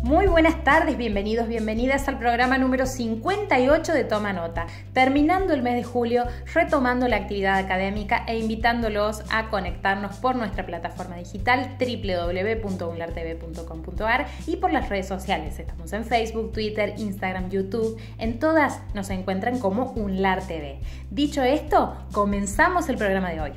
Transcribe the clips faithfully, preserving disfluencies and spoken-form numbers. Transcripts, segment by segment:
Muy buenas tardes, bienvenidos, bienvenidas al programa número cincuenta y ocho de Toma Nota, terminando el mes de julio, retomando la actividad académica e invitándolos a conectarnos por nuestra plataforma digital doble u doble u doble u punto unlar t v punto com punto a r y por las redes sociales. Estamos en Facebook, Twitter, Instagram, YouTube, en todas nos encuentran como Unlar T V. Dicho esto, comenzamos el programa de hoy.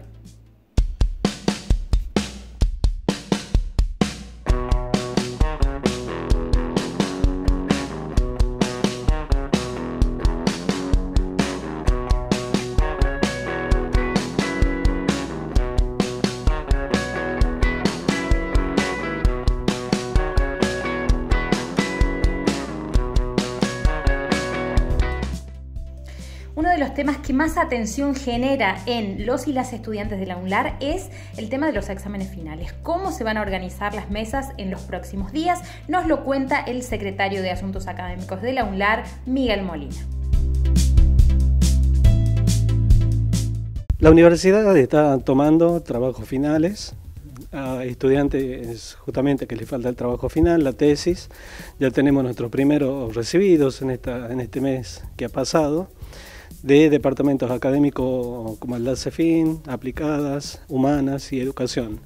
Uno de los temas que más atención genera en los y las estudiantes de la UNLAR es el tema de los exámenes finales. ¿Cómo se van a organizar las mesas en los próximos días? Nos lo cuenta el secretario de Asuntos Académicos de la UNLAR, Miguel Molina. La universidad está tomando trabajos finales a estudiantes justamente que les falta el trabajo final, la tesis. Ya tenemos nuestros primeros recibidos en, esta, en este mes que ha pasado, de departamentos académicos como el de CEFIN, Aplicadas, Humanas y Educación.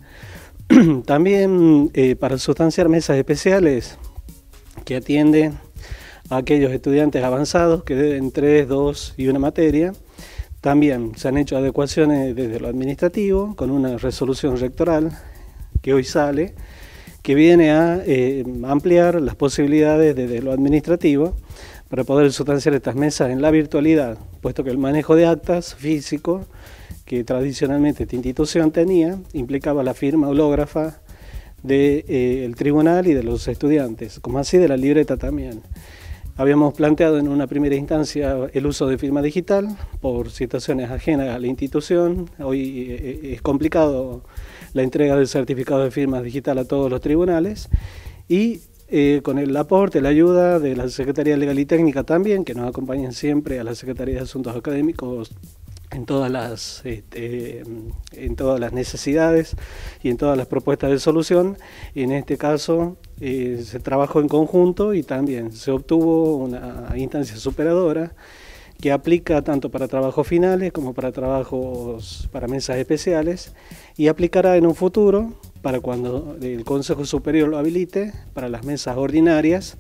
También eh, para sustanciar mesas especiales que atienden a aquellos estudiantes avanzados que deben tres, dos y una materia. También se han hecho adecuaciones desde lo administrativo con una resolución rectoral que hoy sale, que viene a eh, ampliar las posibilidades desde lo administrativo para poder sustanciar estas mesas en la virtualidad, puesto que el manejo de actas físico que tradicionalmente esta institución tenía implicaba la firma hológrafa del de, eh, tribunal y de los estudiantes, como así de la libreta también. Habíamos planteado en una primera instancia el uso de firma digital por situaciones ajenas a la institución. Hoy eh, es complicado la entrega del certificado de firma digital a todos los tribunales y Eh, con el aporte, la ayuda de la Secretaría Legal y Técnica también, que nos acompañan siempre a la Secretaría de Asuntos Académicos en todas las, este, en todas las necesidades y en todas las propuestas de solución. En este caso eh, se trabajó en conjunto y también se obtuvo una instancia superadora que aplica tanto para trabajos finales como para trabajos para mesas especiales y aplicará en un futuro para cuando el Consejo Superior lo habilite para las mesas ordinarias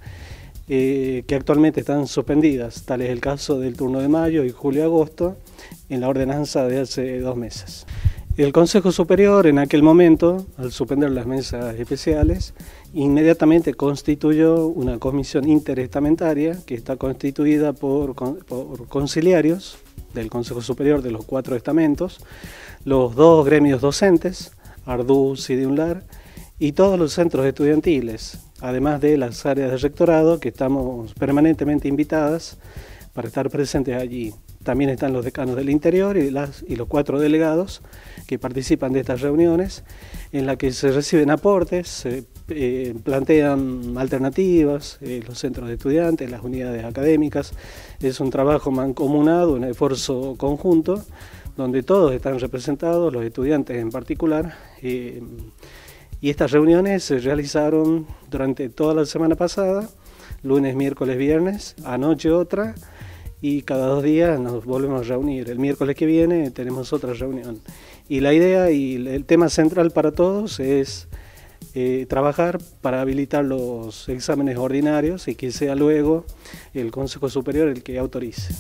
eh, que actualmente están suspendidas, tal es el caso del turno de mayo y julio-agosto en la ordenanza de hace dos meses. El Consejo Superior en aquel momento, al suspender las mesas especiales, inmediatamente constituyó una comisión interestamentaria que está constituida por, por conciliarios del Consejo Superior de los cuatro estamentos, los dos gremios docentes, Arduz y de UNLAR, y todos los centros estudiantiles, además de las áreas de rectorado que estamos permanentemente invitadas para estar presentes allí. También están los decanos del interior y, las, y los cuatro delegados que participan de estas reuniones en las que se reciben aportes, se eh, plantean alternativas, eh, los centros de estudiantes, las unidades académicas. Es un trabajo mancomunado, un esfuerzo conjunto, donde todos están representados, los estudiantes en particular, eh, y estas reuniones se realizaron durante toda la semana pasada, lunes, miércoles, viernes, anoche otra, y cada dos días nos volvemos a reunir. El miércoles que viene tenemos otra reunión. Y la idea y el tema central para todos es eh, trabajar para habilitar los exámenes ordinarios y que sea luego el Consejo Superior el que autorice.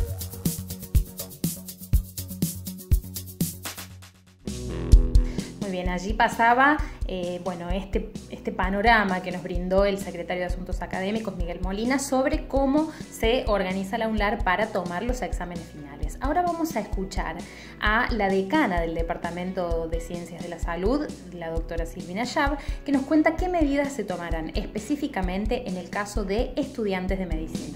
Bien, allí pasaba eh, bueno, este, este panorama que nos brindó el secretario de Asuntos Académicos, Miguel Molina, sobre cómo se organiza la UNLAR para tomar los exámenes finales. Ahora vamos a escuchar a la decana del Departamento de Ciencias de la Salud, la doctora Silvina Yab, que nos cuenta qué medidas se tomarán específicamente en el caso de estudiantes de medicina.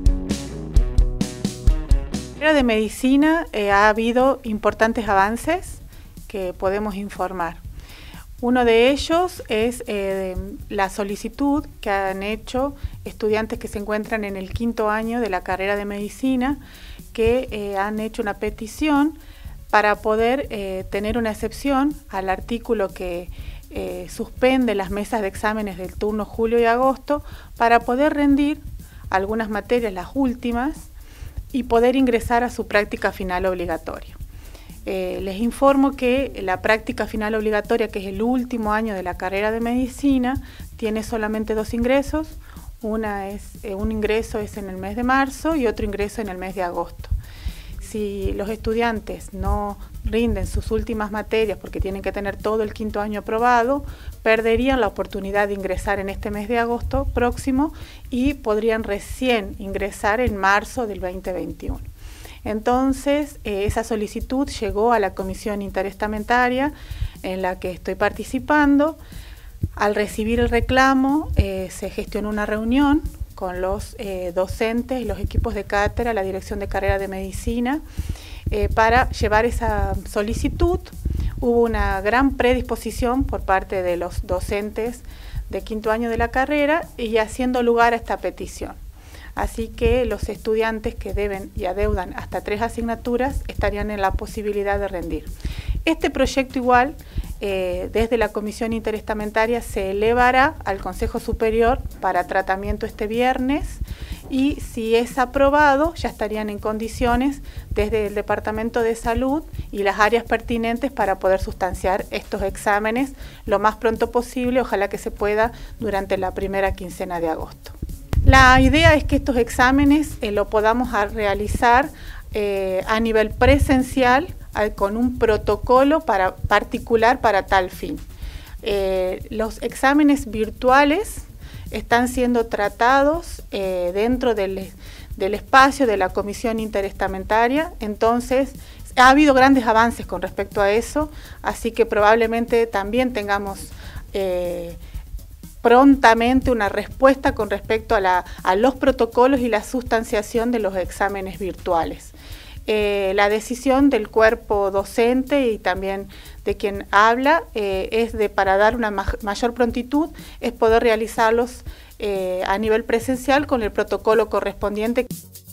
En la carrera de medicina eh, ha habido importantes avances que podemos informar. Uno de ellos es eh, la solicitud que han hecho estudiantes que se encuentran en el quinto año de la carrera de medicina, que eh, han hecho una petición para poder eh, tener una excepción al artículo que eh, suspende las mesas de exámenes del turno julio y agosto para poder rendir algunas materias, las últimas, y poder ingresar a su práctica final obligatoria. Eh, les informo que la práctica final obligatoria, que es el último año de la carrera de medicina, tiene solamente dos ingresos. Una es, eh, un ingreso es en el mes de marzo y otro ingreso en el mes de agosto. Si los estudiantes no rinden sus últimas materias porque tienen que tener todo el quinto año aprobado, perderían la oportunidad de ingresar en este mes de agosto próximo y podrían recién ingresar en marzo del veinte veintiuno. Entonces, eh, esa solicitud llegó a la comisión interestamentaria en la que estoy participando. Al recibir el reclamo, eh, se gestionó una reunión con los eh, docentes y los equipos de cátedra, la dirección de carrera de medicina, eh, para llevar esa solicitud. Hubo una gran predisposición por parte de los docentes de quinto año de la carrera y haciendo lugar a esta petición. Así que los estudiantes que deben y adeudan hasta tres asignaturas estarían en la posibilidad de rendir. Este proyecto igual, eh, desde la comisión interestamentaria, se elevará al Consejo Superior para tratamiento este viernes y si es aprobado ya estarían en condiciones desde el Departamento de Salud y las áreas pertinentes para poder sustanciar estos exámenes lo más pronto posible, ojalá que se pueda durante la primera quincena de agosto. La idea es que estos exámenes eh, lo podamos a realizar eh, a nivel presencial eh, con un protocolo para, particular para tal fin. Eh, los exámenes virtuales están siendo tratados eh, dentro del, del espacio de la comisión interestamentaria, entonces ha habido grandes avances con respecto a eso, así que probablemente también tengamos eh, prontamente una respuesta con respecto a, la, a los protocolos y la sustanciación de los exámenes virtuales. Eh, la decisión del cuerpo docente y también de quien habla eh, es de, para dar una ma mayor prontitud, es poder realizarlos eh, a nivel presencial con el protocolo correspondiente.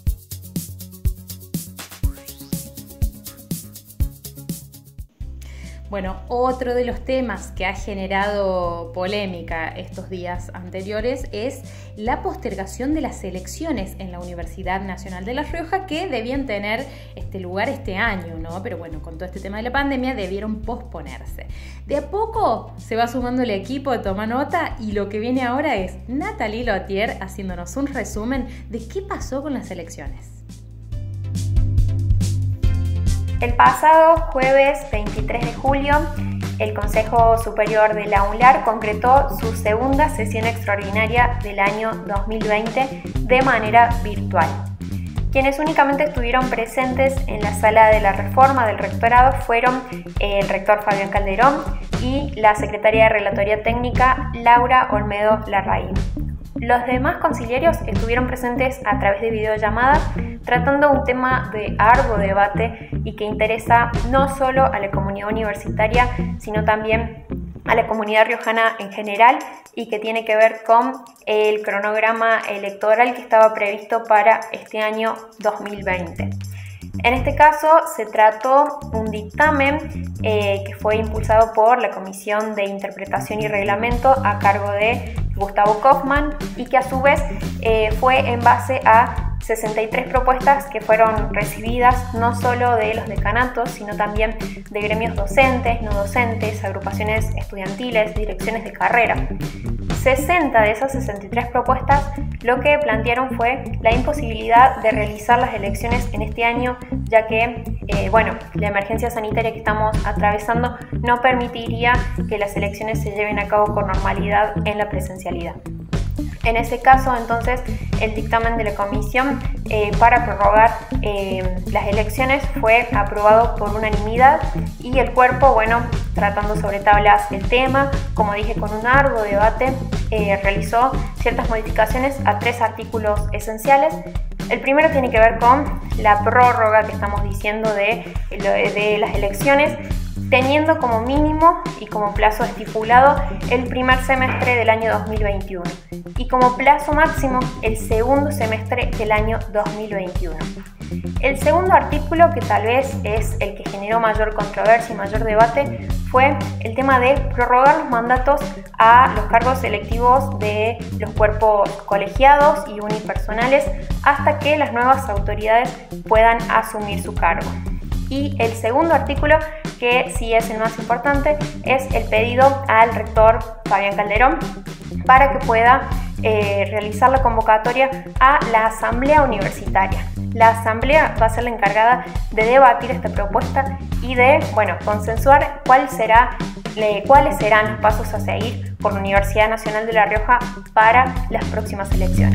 Bueno, otro de los temas que ha generado polémica estos días anteriores es la postergación de las elecciones en la Universidad Nacional de La Rioja, que debían tener este lugar este año, ¿no? Pero bueno, con todo este tema de la pandemia debieron posponerse. De a poco se va sumando el equipo de Toma Nota y lo que viene ahora es Nathalie Lotier haciéndonos un resumen de qué pasó con las elecciones. El pasado jueves veintitrés de julio, el Consejo Superior de la UNLAR concretó su segunda sesión extraordinaria del año dos mil veinte de manera virtual. Quienes únicamente estuvieron presentes en la sala de la reforma del rectorado fueron el rector Fabián Calderón y la secretaria de Relatoría Técnica Laura Olmedo Larraín. Los demás conciliarios estuvieron presentes a través de videollamada tratando un tema de arduo debate y que interesa no solo a la comunidad universitaria, sino también a la comunidad riojana en general y que tiene que ver con el cronograma electoral que estaba previsto para este año dos mil veinte. En este caso se trató un dictamen eh, que fue impulsado por la Comisión de Interpretación y Reglamento a cargo de Gustavo Kaufmann y que a su vez eh, fue en base a sesenta y tres propuestas que fueron recibidas no solo de los decanatos, sino también de gremios docentes, no docentes, agrupaciones estudiantiles, direcciones de carrera. sesenta de esas sesenta y tres propuestas lo que plantearon fue la imposibilidad de realizar las elecciones en este año, ya que eh, bueno, la emergencia sanitaria que estamos atravesando no permitiría que las elecciones se lleven a cabo con normalidad en la presencialidad. En ese caso, entonces, el dictamen de la comisión eh, para prorrogar eh, las elecciones fue aprobado por unanimidad y el cuerpo, bueno, tratando sobre tablas el tema, como dije, con un arduo debate, eh, realizó ciertas modificaciones a tres artículos esenciales. El primero tiene que ver con la prórroga que estamos diciendo de, de las elecciones, teniendo como mínimo y como plazo estipulado el primer semestre del año dos mil veintiuno y como plazo máximo el segundo semestre del año dos mil veintiuno. El segundo artículo, que tal vez es el que generó mayor controversia y mayor debate, fue el tema de prorrogar los mandatos a los cargos electivos de los cuerpos colegiados y unipersonales hasta que las nuevas autoridades puedan asumir su cargo. Y el segundo artículo, que sí es el más importante, es el pedido al rector Fabián Calderón para que pueda eh, realizar la convocatoria a la asamblea universitaria. La asamblea va a ser la encargada de debatir esta propuesta y de, bueno, consensuar cuál será, le, cuáles serán los pasos a seguir por la Universidad Nacional de La Rioja para las próximas elecciones.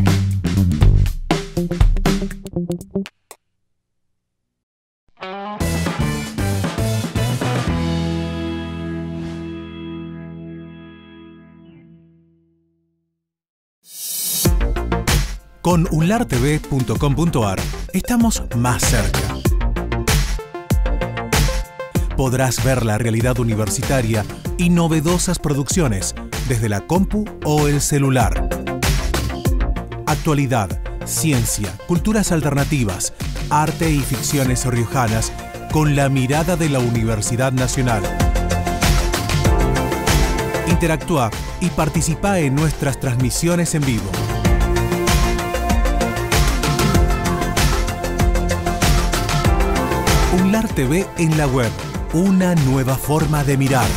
Con unlar t v punto com punto a r estamos más cerca. Podrás ver la realidad universitaria y novedosas producciones desde la compu o el celular. Actualidad, ciencia, culturas alternativas, arte y ficciones riojanas con la mirada de la Universidad Nacional. Interactúa y participa en nuestras transmisiones en vivo. Unlar T V en la web, una nueva forma de mirar.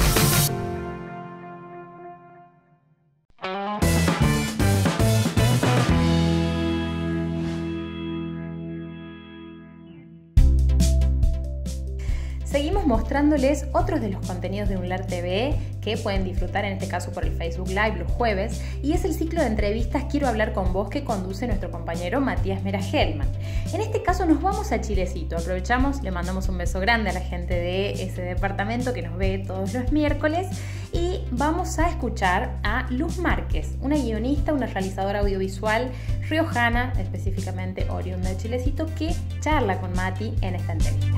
Seguimos mostrándoles otros de los contenidos de Unlar T V que pueden disfrutar en este caso por el Facebook Live los jueves, y es el ciclo de entrevistas Quiero hablar con vos que conduce nuestro compañero Matías Mera Hellman. En este caso nos vamos a Chilecito, aprovechamos, le mandamos un beso grande a la gente de ese departamento que nos ve todos los miércoles y vamos a escuchar a Luz Márquez, una guionista, una realizadora audiovisual riojana, específicamente oriunda de Chilecito, que charla con Mati en esta entrevista.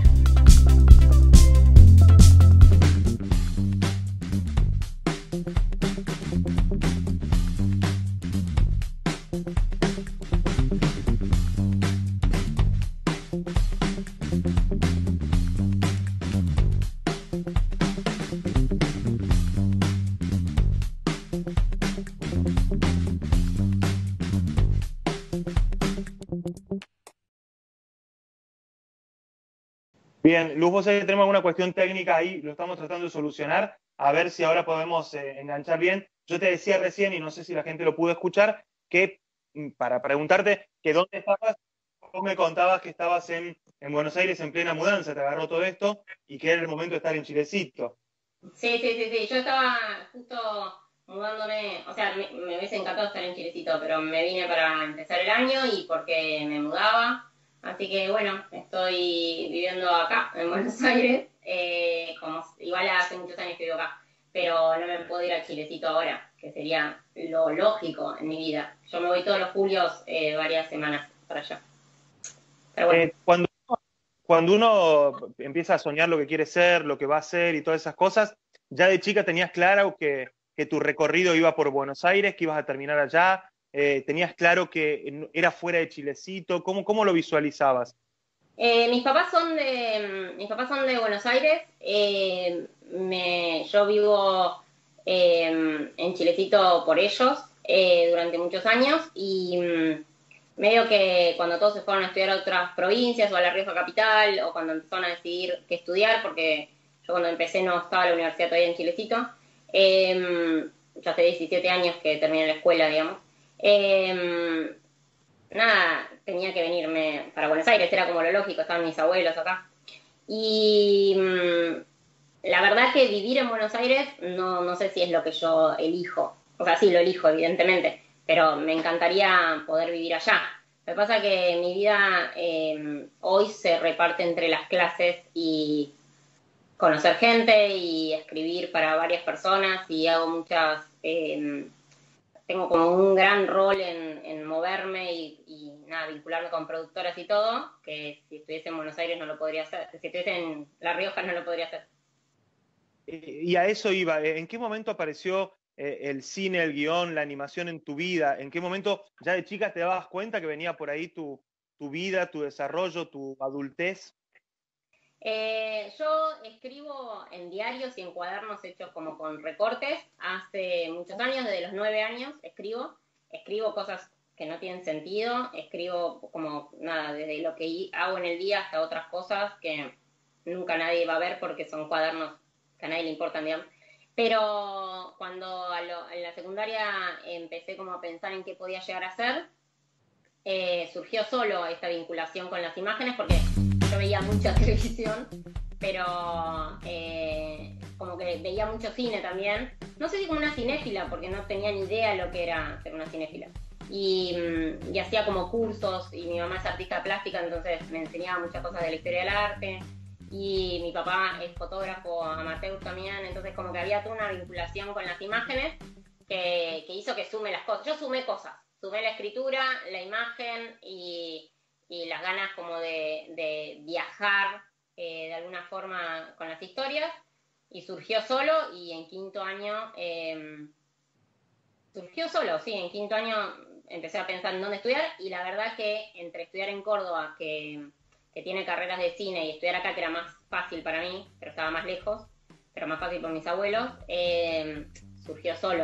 Bien, Luz, vos sabés que tenemos alguna cuestión técnica ahí, lo estamos tratando de solucionar, a ver si ahora podemos eh, enganchar bien. Yo te decía recién, y no sé si la gente lo pudo escuchar, que para preguntarte que dónde estabas, vos me contabas que estabas en, en Buenos Aires en plena mudanza, te agarró todo esto, y que era el momento de estar en Chilecito. Sí, sí, sí, sí, yo estaba justo mudándome, o sea, me, me hubiese encantado estar en Chilecito, pero me vine para empezar el año y porque me mudaba. Así que bueno, estoy viviendo acá, en Buenos Aires, eh, como igual hace muchos años que vivo acá, pero no me puedo ir a Chilecito ahora, que sería lo lógico en mi vida. Yo me voy todos los julios eh, varias semanas para allá. Pero bueno. Eh, cuando, cuando uno empieza a soñar lo que quiere ser, lo que va a hacer y todas esas cosas, ¿ya de chica tenías claro que, que tu recorrido iba por Buenos Aires, que ibas a terminar allá? Eh, ¿Tenías claro que era fuera de Chilecito? ¿Cómo, cómo lo visualizabas? Eh, mis papás son de mis papás son de Buenos Aires. Eh, me, yo vivo eh, en Chilecito por ellos eh, durante muchos años y mm, medio que cuando todos se fueron a estudiar a otras provincias o a La Rioja capital o cuando empezaron a decidir qué estudiar, porque yo cuando empecé no estaba la universidad todavía en Chilecito, eh, ya hace diecisiete años que terminé la escuela, digamos. Eh, nada, tenía que venirme para Buenos Aires, era como lo lógico, estaban mis abuelos acá. Y mmm, la verdad que vivir en Buenos Aires no, no sé si es lo que yo elijo. O sea, sí lo elijo, evidentemente, pero me encantaría poder vivir allá. Lo que pasa es que mi vida eh, hoy se reparte entre las clases y conocer gente y escribir para varias personas y hago muchas... Eh, tengo como un gran rol en, en moverme y, y nada, vincularme con productoras y todo, que si estuviese en Buenos Aires no lo podría hacer, si estuviese en La Rioja no lo podría hacer. Y a eso iba, ¿en qué momento apareció eh, el cine, el guión, la animación en tu vida? ¿En qué momento ya de chica te dabas cuenta que venía por ahí tu, tu vida, tu desarrollo, tu adultez? Eh, yo escribo en diarios y en cuadernos hechos como con recortes. Hace muchos años, desde los nueve años, escribo. Escribo cosas que no tienen sentido. Escribo como, nada, desde lo que hago en el día hasta otras cosas que nunca nadie va a ver porque son cuadernos que a nadie le importan, digamos. Pero cuando a lo, en la secundaria empecé como a pensar en qué podía llegar a ser, eh, surgió solo esta vinculación con las imágenes, porque yo veía mucha televisión, pero eh, como que veía mucho cine también. No sé si como una cinéfila, porque no tenía ni idea lo que era ser una cinéfila. Y, y hacía como cursos, y mi mamá es artista plástica, entonces me enseñaba muchas cosas de la historia del arte. Y mi papá es fotógrafo amateur también, entonces como que había toda una vinculación con las imágenes que, que hizo que sume las cosas. Yo sumé cosas, sumé la escritura, la imagen y, y las ganas como de, de viajar eh, de alguna forma con las historias, y surgió solo. Y en quinto año, eh, surgió solo, sí, en quinto año empecé a pensar en dónde estudiar, y la verdad que entre estudiar en Córdoba, que... que tiene carreras de cine, y estudiar acá, que era más fácil para mí, pero estaba más lejos, pero más fácil por mis abuelos, eh, surgió solo.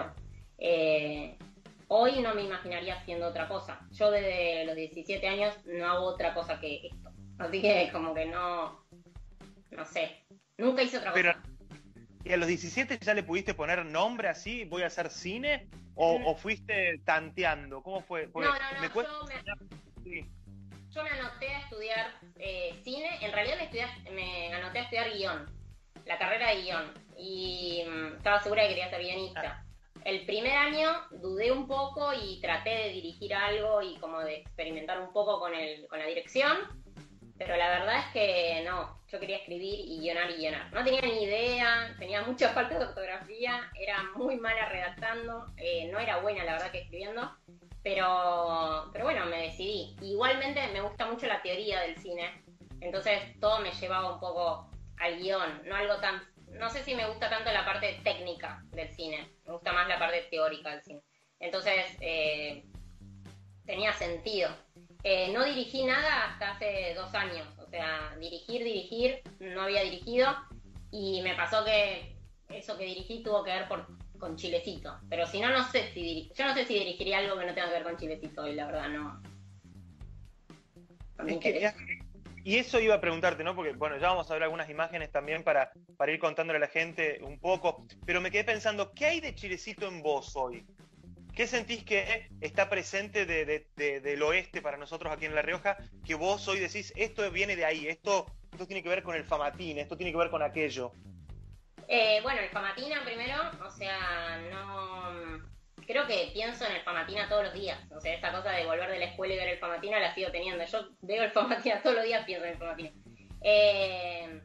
Eh, hoy no me imaginaría haciendo otra cosa. Yo desde los diecisiete años no hago otra cosa que esto. Así que como que no, no sé, nunca hice otra pero, cosa. ¿Y a los diecisiete ya le pudiste poner nombre así, voy a hacer cine? ¿O, mm. o fuiste tanteando? ¿Cómo fue? Porque no, no, no, me cuesta... yo me... Sí. Yo me anoté a estudiar eh, cine. En realidad me, estudié, me anoté a estudiar guión, la carrera de guión, y um, estaba segura de que quería ser guionista. El primer año dudé un poco y traté de dirigir algo y como de experimentar un poco con, el, con la dirección, pero la verdad es que no, yo quería escribir y guionar y guionar. No tenía ni idea, tenía mucha falta de ortografía, era muy mala redactando, eh, no era buena la verdad que escribiendo. Pero, pero bueno, me decidí. Igualmente me gusta mucho la teoría del cine, entonces todo me llevaba un poco al guión, no algo tan... No sé si me gusta tanto la parte técnica del cine, me gusta más la parte teórica del cine. Entonces, eh, tenía sentido. Eh, no dirigí nada hasta hace dos años, o sea, dirigir, dirigir, no había dirigido, y me pasó que eso que dirigí tuvo que ver por... con Chilecito, pero si no, no sé si dir... yo no sé si dirigiría algo que no tenga que ver con Chilecito, y la verdad no, no me es que, y eso iba a preguntarte, ¿no? Porque bueno, ya vamos a ver algunas imágenes también para, para ir contándole a la gente un poco, pero me quedé pensando, ¿qué hay de Chilecito en vos hoy? ¿Qué sentís que está presente de, de, de, del oeste para nosotros aquí en La Rioja, que vos hoy decís, esto viene de ahí, esto, esto tiene que ver con el Famatín, esto tiene que ver con aquello? Eh, bueno, el Famatina primero, o sea, no... Creo que pienso en el Famatina todos los días, o sea, esa cosa de volver de la escuela y ver el Famatina la sigo teniendo. Yo veo el Famatina todos los días, pienso en el Famatina. Eh,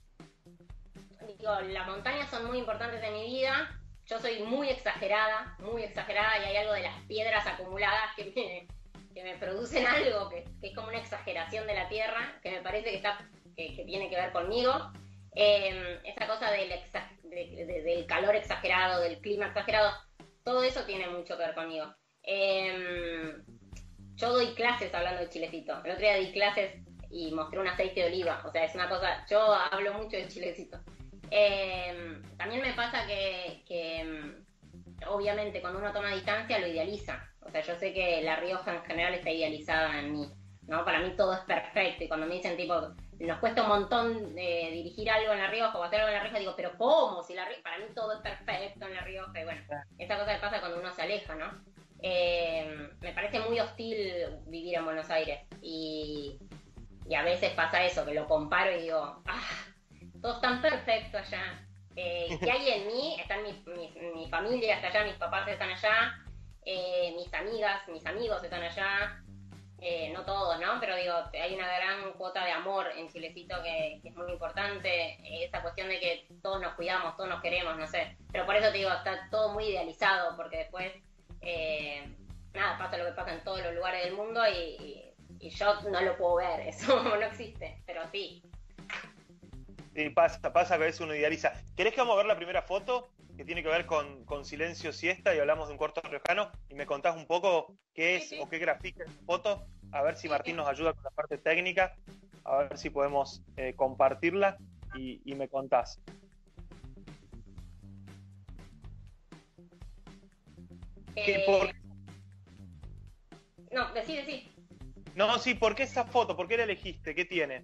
digo, las montañas son muy importantes en mi vida. Yo soy muy exagerada, muy exagerada, y hay algo de las piedras acumuladas que me, que me producen algo, que, que es como una exageración de la tierra, que me parece que, está, que, que tiene que ver conmigo. Eh, esa cosa del, exa de, de, del calor exagerado, del clima exagerado, todo eso tiene mucho que ver conmigo. Eh, yo doy clases hablando de Chilecito. El otro día di clases y mostré un aceite de oliva, o sea, es una cosa, yo hablo mucho de Chilecito. Eh, también me pasa que, que obviamente cuando uno toma distancia lo idealiza, o sea, yo sé que La Rioja en general está idealizada en mí, ¿no? Para mí todo es perfecto, y cuando me dicen tipo, nos cuesta un montón eh, dirigir algo en La Rioja o hacer algo en La Rioja, digo, pero ¿cómo? Si la Rioja, para mí todo es perfecto en La Rioja, y bueno, esa cosa que pasa cuando uno se aleja, ¿no? Eh, me parece muy hostil vivir en Buenos Aires, y, y a veces pasa eso, que lo comparo y digo, ah, todo es tan perfecto allá. Eh, ¿Qué hay en mí? Están mi, mi, mi familia está allá, mis papás están allá, eh, mis amigas, mis amigos están allá. Eh, no todos, ¿no? Pero digo, hay una gran cuota de amor en Chilecito que, que es muy importante. Eh, esa cuestión de que todos nos cuidamos, todos nos queremos, no sé. Pero por eso te digo, está todo muy idealizado, porque después, eh, nada, pasa lo que pasa en todos los lugares del mundo, y, y, y yo no lo puedo ver, eso no existe, pero sí. Sí, pasa, pasa que a veces uno idealiza. ¿Querés que vamos a ver la primera foto? Que tiene que ver con, con Silencio Siesta, y hablamos de un corto riojano, y me contás un poco qué es, sí, sí, o qué grafica esa foto, a ver si Martín nos ayuda con la parte técnica. a ver si podemos eh, compartirla y, y me contás. Eh, por... No, decí, decí. No, sí, ¿por qué esa foto? ¿Por qué la elegiste? ¿Qué tiene?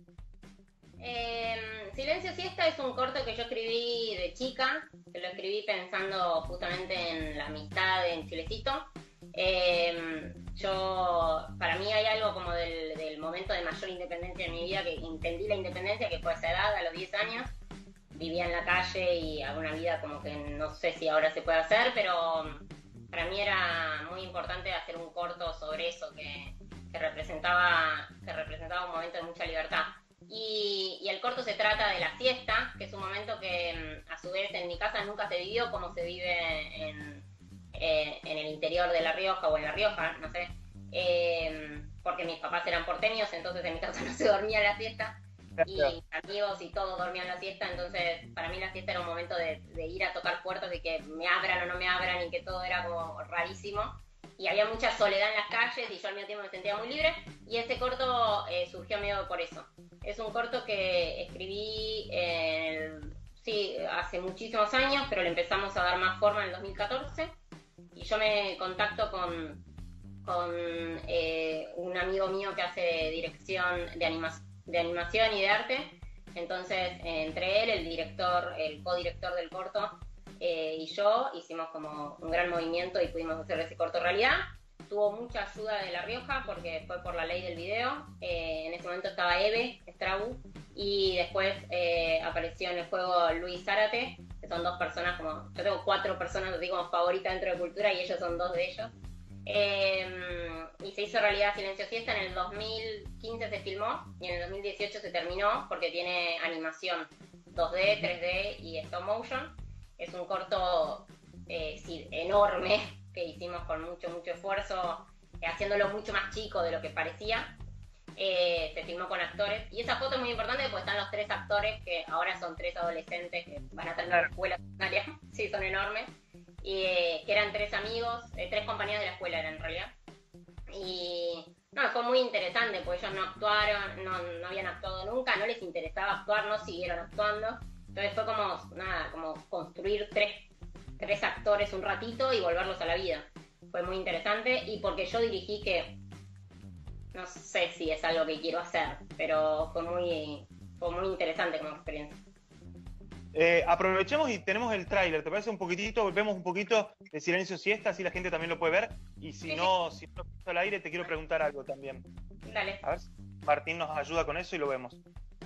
Eh, Silencio Siesta es un corto que yo escribí de chica, que lo escribí pensando justamente en la amistad en Chilecito. Eh, yo, para mí hay algo como del, del momento de mayor independencia en mi vida, que entendí la independencia, que fue a esa edad, a los diez años. Vivía en la calle y hago una vida como que no sé si ahora se puede hacer, pero para mí era muy importante hacer un corto sobre eso, que, que representaba, que representaba un momento de mucha libertad. Y, y el corto se trata de la siesta, que es un momento que a su vez en mi casa nunca se vivió como se vive en, eh, en el interior de La Rioja o en La Rioja, no sé, eh, porque mis papás eran porteños, entonces en mi casa no se dormía la siesta, y mis amigos y todos dormían la siesta, entonces para mí la siesta era un momento de, de ir a tocar puertas y que me abran o no me abran y que todo era como rarísimo. Y había mucha soledad en las calles y yo al mismo tiempo me sentía muy libre, y este corto eh, surgió medio por eso. Es un corto que escribí en el, sí, hace muchísimos años, pero le empezamos a dar más forma en el dos mil catorce, y yo me contacto con, con eh, un amigo mío que hace dirección de, anima, de animación y de arte. Entonces eh, entre él, el director, el codirector del corto, Eh, y yo hicimos como un gran movimiento y pudimos hacer ese corto realidad. Tuvo mucha ayuda de La Rioja porque fue por la ley del video. Eh, en ese momento estaba Eve Strabu y después eh, apareció en el juego Luis Zárate, que son dos personas como... Yo tengo cuatro personas así como favoritas dentro de Cultura y ellos son dos de ellos. Eh, y se hizo realidad Silencio Siesta. En el dos mil quince se filmó y en el dos mil dieciocho se terminó porque tiene animación dos D, tres D y stop motion. Es un corto eh, sí, enorme que hicimos con mucho, mucho esfuerzo, eh, haciéndolo mucho más chico de lo que parecía. Eh, se filmó con actores. Y esa foto es muy importante porque están los tres actores, que ahora son tres adolescentes que van a terminar la escuela secundaria. Sí, son enormes. Y eh, que eran tres amigos, eh, tres compañeros de la escuela eran en realidad. Y no, fue muy interesante porque ellos no actuaron, no, no habían actuado nunca, no les interesaba actuar, no siguieron actuando. Entonces fue como, nada, como construir tres, tres actores un ratito y volverlos a la vida. Fue muy interesante, y porque yo dirigí, que no sé si es algo que quiero hacer, pero fue muy, fue muy interesante como experiencia. Eh, aprovechemos y tenemos el tráiler, ¿te parece? Un poquitito, volvemos un poquito de Silencio Siesta, así la gente también lo puede ver. Y si sí, no, sí. si no lo al aire, te quiero preguntar algo también. Dale. A ver si Martín nos ayuda con eso y lo vemos.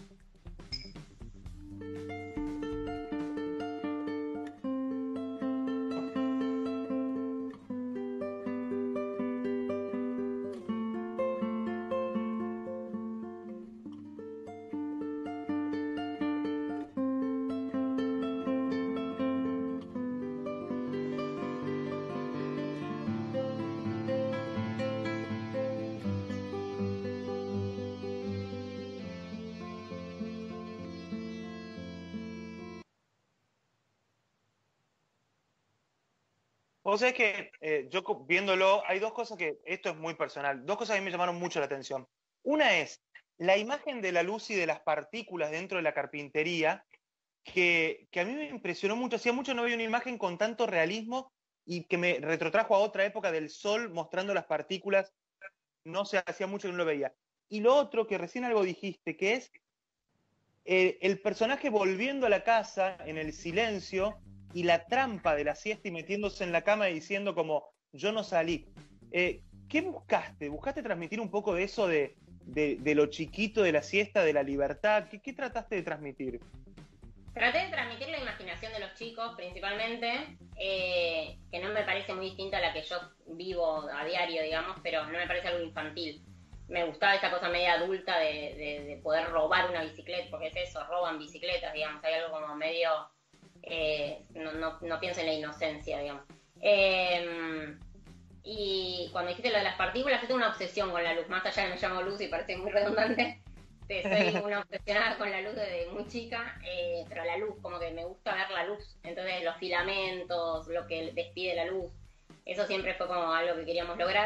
O sea, es que eh, yo viéndolo, hay dos cosas que, esto es muy personal, dos cosas que a mí me llamaron mucho la atención. Una es la imagen de la luz y de las partículas dentro de la carpintería, que, que a mí me impresionó mucho. Hacía mucho no veía una imagen con tanto realismo y que me retrotrajo a otra época del sol mostrando las partículas. No sé, hacía mucho que no lo veía. Y lo otro, que recién algo dijiste, que es eh, el personaje volviendo a la casa en el silencio y la trampa de la siesta y metiéndose en la cama y diciendo como, yo no salí. Eh, ¿Qué buscaste? ¿Buscaste transmitir un poco de eso de, de, de lo chiquito de la siesta, de la libertad? ¿Qué, qué trataste de transmitir? Traté de transmitir la imaginación de los chicos, principalmente, eh, que no me parece muy distinta a la que yo vivo a diario, digamos, pero no me parece algo infantil. Me gustaba esa cosa media adulta de, de, de poder robar una bicicleta, porque es eso, roban bicicletas, digamos, hay algo como medio... Eh, no, no, no pienso en la inocencia, digamos. Eh, y cuando dijiste lo de las partículas, yo tengo una obsesión con la luz, más allá de que me llamo Luz y parece muy redundante. Soy una obsesionada con la luz desde muy chica, eh, pero la luz, como que me gusta ver la luz. Entonces los filamentos, lo que despide la luz, eso siempre fue como algo que queríamos lograr.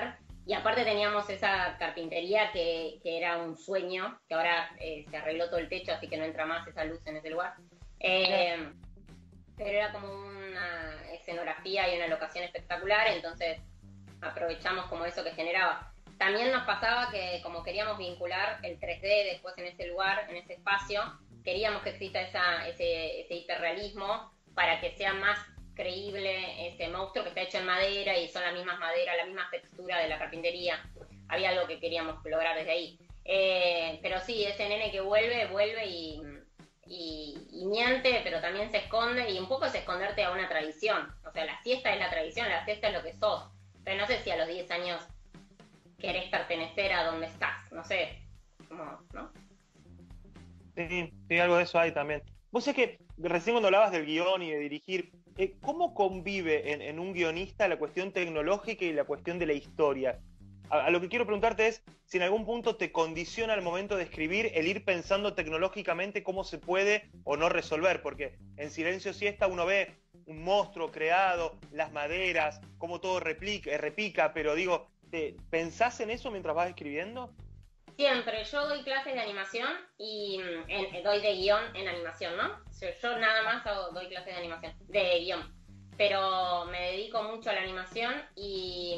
y aparte teníamos esa carpintería que, que era un sueño, que ahora eh, se arregló todo el techo, así que no entra más esa luz en ese lugar. Eh, pero era como una escenografía y una locación espectacular, entonces aprovechamos como eso que generaba. También nos pasaba que como queríamos vincular el tres D después en ese lugar, en ese espacio, queríamos que exista esa, ese, ese hiperrealismo para que sea más creíble ese monstruo que está hecho en madera y son las mismas maderas, la misma textura de la carpintería. Había algo que queríamos lograr desde ahí. Eh, pero sí, ese nene que vuelve, vuelve y, y, y miente, pero también se esconde, y un poco es esconderte a una tradición. O sea, la siesta es la tradición, la siesta es lo que sos. Pero no sé si a los diez años querés pertenecer a donde estás, no sé, como, ¿no? Sí, sí, algo de eso hay también. Vos sabés que recién cuando hablabas del guión y de dirigir, eh, ¿cómo convive en, en un guionista la cuestión tecnológica y la cuestión de la historia? A, a lo que quiero preguntarte es si en algún punto te condiciona al momento de escribir el ir pensando tecnológicamente cómo se puede o no resolver, porque en Silencio Siesta uno ve un monstruo creado, las maderas, cómo todo replica, repica, pero digo, ¿te pensás en eso mientras vas escribiendo? Siempre, yo doy clases de animación y en, doy de guión en animación, ¿no? Yo, yo nada más hago, doy clases de animación, de guión, pero me dedico mucho a la animación y,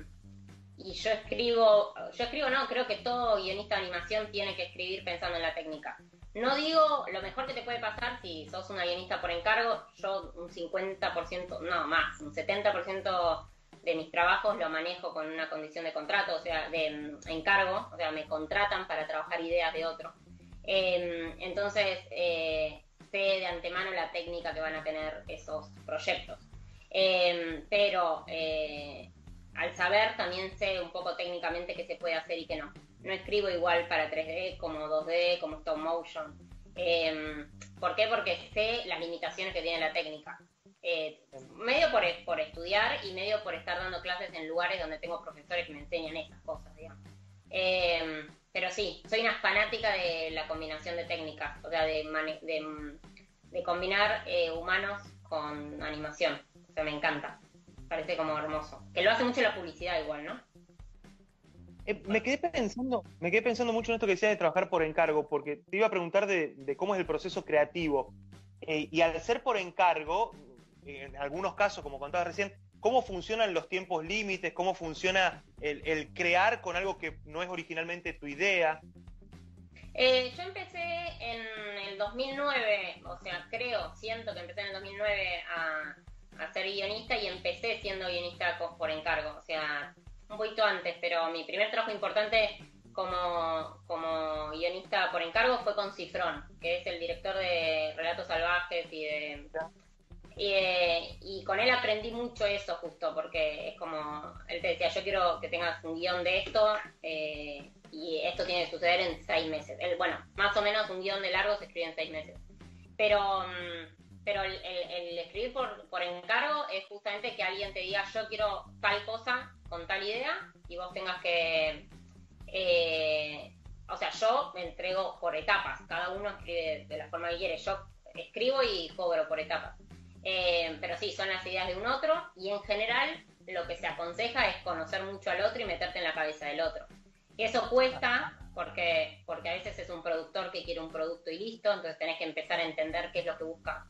y yo escribo, yo escribo no, creo que todo guionista de animación tiene que escribir pensando en la técnica. No digo lo mejor que te puede pasar si sos una guionista por encargo, yo un cincuenta por ciento, no más, un setenta por ciento de mis trabajos lo manejo con una condición de contrato, o sea, de encargo, o sea, me contratan para trabajar ideas de otro. Eh, entonces, eh, sé de antemano la técnica que van a tener esos proyectos. Eh, pero eh, al saber también sé un poco técnicamente qué se puede hacer y qué no. No escribo igual para tres D como dos D, como stop motion. Eh, ¿Por qué? Porque sé las limitaciones que tiene la técnica. Eh, medio por, por estudiar y medio por estar dando clases en lugares donde tengo profesores que me enseñan esas cosas, digamos. Eh, pero sí, soy una fanática de la combinación de técnicas, o sea, de, mane- de, de combinar eh, humanos con animación. O sea, me encanta. Parece como hermoso. Que lo hace mucho la publicidad igual, ¿no? Eh, me quedé pensando, me quedé pensando mucho en esto que decías de trabajar por encargo, porque te iba a preguntar de, de cómo es el proceso creativo. Eh, y al ser por encargo, en algunos casos, como contabas recién, ¿cómo funcionan los tiempos límites? ¿Cómo funciona el, el crear con algo que no es originalmente tu idea? Eh, yo empecé en el dos mil nueve, o sea, creo, siento que empecé en el dos mil nueve a, a ser guionista y empecé siendo guionista por encargo, o sea, un poquito antes, pero mi primer trabajo importante como, como guionista por encargo fue con Cifrón, que es el director de Relatos Salvajes y de... Y, eh, y con él aprendí mucho eso justo, porque es como, él te decía, yo quiero que tengas un guión de esto, eh, y esto tiene que suceder en seis meses. Él, bueno, más o menos un guión de largo se escribe en seis meses. Pero, pero el, el, el escribir por, por encargo es justamente que alguien te diga, yo quiero tal cosa con tal idea, y vos tengas que... Eh, o sea, yo me entrego por etapas, cada uno escribe de la forma que quiere, yo escribo y cobro por etapas. Eh, pero sí, son las ideas de un otro y en general lo que se aconseja es conocer mucho al otro y meterte en la cabeza del otro. Y eso cuesta porque, porque a veces es un productor que quiere un producto y listo, entonces tenés que empezar a entender qué es lo que busca.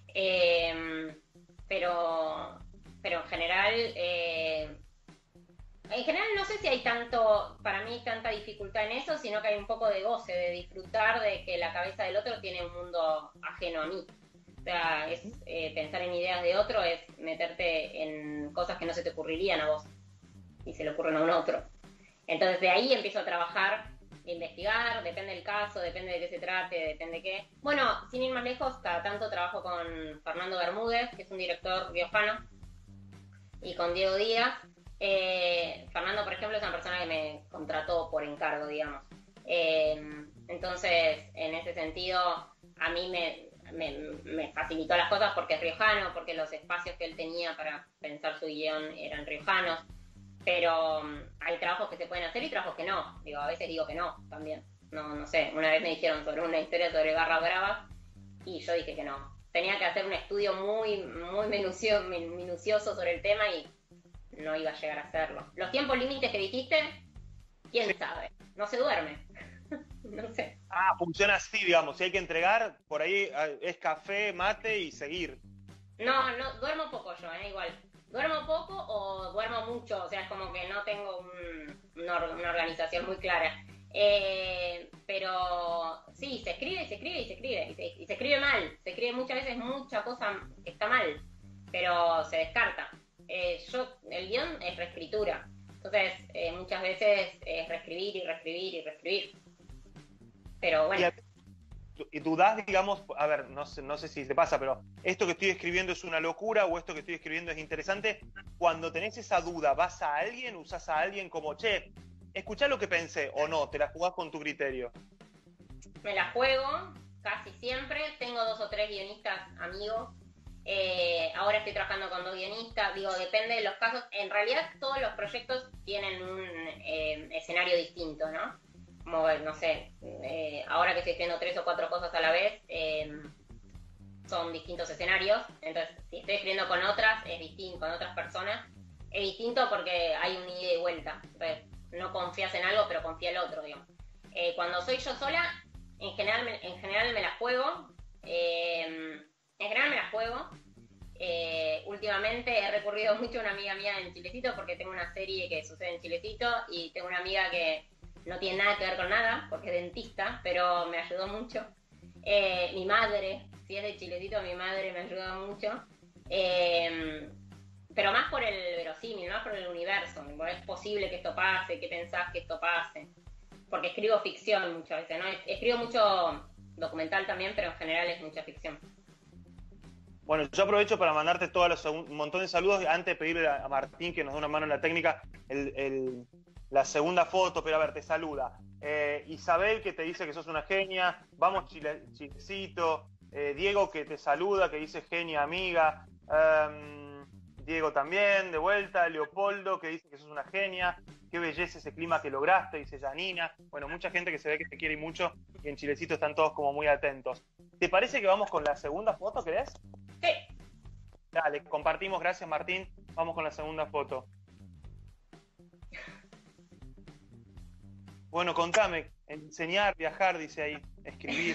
Eh, pero, pero en general, eh, en general no sé si hay tanto, para mí tanta dificultad en eso, sino que hay un poco de goce, de disfrutar de que la cabeza del otro tiene un mundo ajeno a mí. O sea, es eh, pensar en ideas de otro, es meterte en cosas que no se te ocurrirían a vos y se le ocurren a un otro. Entonces de ahí empiezo a trabajar, a investigar, depende del caso, depende de qué se trate, depende de qué. Bueno, sin ir más lejos, cada tanto trabajo con Fernando Bermúdez, que es un director riojano, y con Diego Díaz. Eh, Fernando, por ejemplo, es una persona que me contrató por encargo, digamos. Eh, entonces, en ese sentido, a mí me... Me, me facilitó las cosas porque es riojano, porque los espacios que él tenía para pensar su guión eran riojanos, pero um, hay trabajos que se pueden hacer y trabajos que no. Digo, a veces digo que no también. No, no sé, una vez me dijeron sobre una historia sobre barras bravas y yo dije que no. Tenía que hacer un estudio muy, muy minucio, minucioso sobre el tema y no iba a llegar a hacerlo. Los tiempos límites que dijiste, quién sí. sabe, no se duerme. No sé. Ah, funciona así, digamos, si hay que entregar, por ahí es café, mate y seguir. No, no, duermo poco yo, eh, igual. Duermo poco o duermo mucho, o sea, es como que no tengo un, una, una organización muy clara. Eh, pero sí, se escribe y se escribe y se escribe, y se, y se escribe mal, se escribe muchas veces mucha cosa que está mal, pero se descarta. Eh, yo, el guión es reescritura, entonces eh, muchas veces es reescribir y reescribir y reescribir. Pero bueno. Y, y dudás, digamos, a ver, no sé, no sé si te pasa, pero esto que estoy escribiendo es una locura o esto que estoy escribiendo es interesante. Cuando tenés esa duda, ¿vas a alguien, usás a alguien como, che, escuchá lo que pensé, o no, te la jugás con tu criterio? Me la juego casi siempre, tengo dos o tres guionistas amigos, eh, ahora estoy trabajando con dos guionistas, digo, depende de los casos. En realidad todos los proyectos tienen un eh, escenario distinto, ¿no? Como, no sé, eh, ahora que estoy escribiendo tres o cuatro cosas a la vez, eh, son distintos escenarios, entonces si estoy escribiendo con otras, es distinto, con otras personas, es distinto porque hay un ida y vuelta, entonces no confías en algo, pero confía en el otro, digamos. Eh, cuando soy yo sola, en general me, en general me la juego, eh, en general me la juego, eh, últimamente he recurrido mucho a una amiga mía en Chilecito, porque tengo una serie que sucede en Chilecito, y tengo una amiga que no tiene nada que ver con nada, porque es dentista, pero me ayudó mucho. Eh, mi madre, si es de Chilecito, mi madre me ayudó mucho. Eh, pero más por el verosímil, más por el universo. Es posible que esto pase, ¿qué pensás que esto pase? Porque escribo ficción muchas veces, ¿no? Escribo mucho documental también, pero en general es mucha ficción. Bueno, yo aprovecho para mandarte todos los, un montón de saludos, antes de pedirle a Martín que nos dé una mano en la técnica, el... el la segunda foto, pero a ver, te saluda. Eh, Isabel, que te dice que sos una genia. Vamos, Chile, Chilecito. Eh, Diego, que te saluda, que dice genia, amiga. Um, Diego también, de vuelta. Leopoldo, que dice que sos una genia. Qué belleza ese clima que lograste, dice Janina. Bueno, mucha gente que se ve que te quiere mucho. Y en Chilecito están todos como muy atentos. ¿Te parece que vamos con la segunda foto, querés? Sí. Dale, compartimos. Gracias, Martín. Vamos con la segunda foto. Bueno, contame, enseñar, viajar, dice ahí, escribir.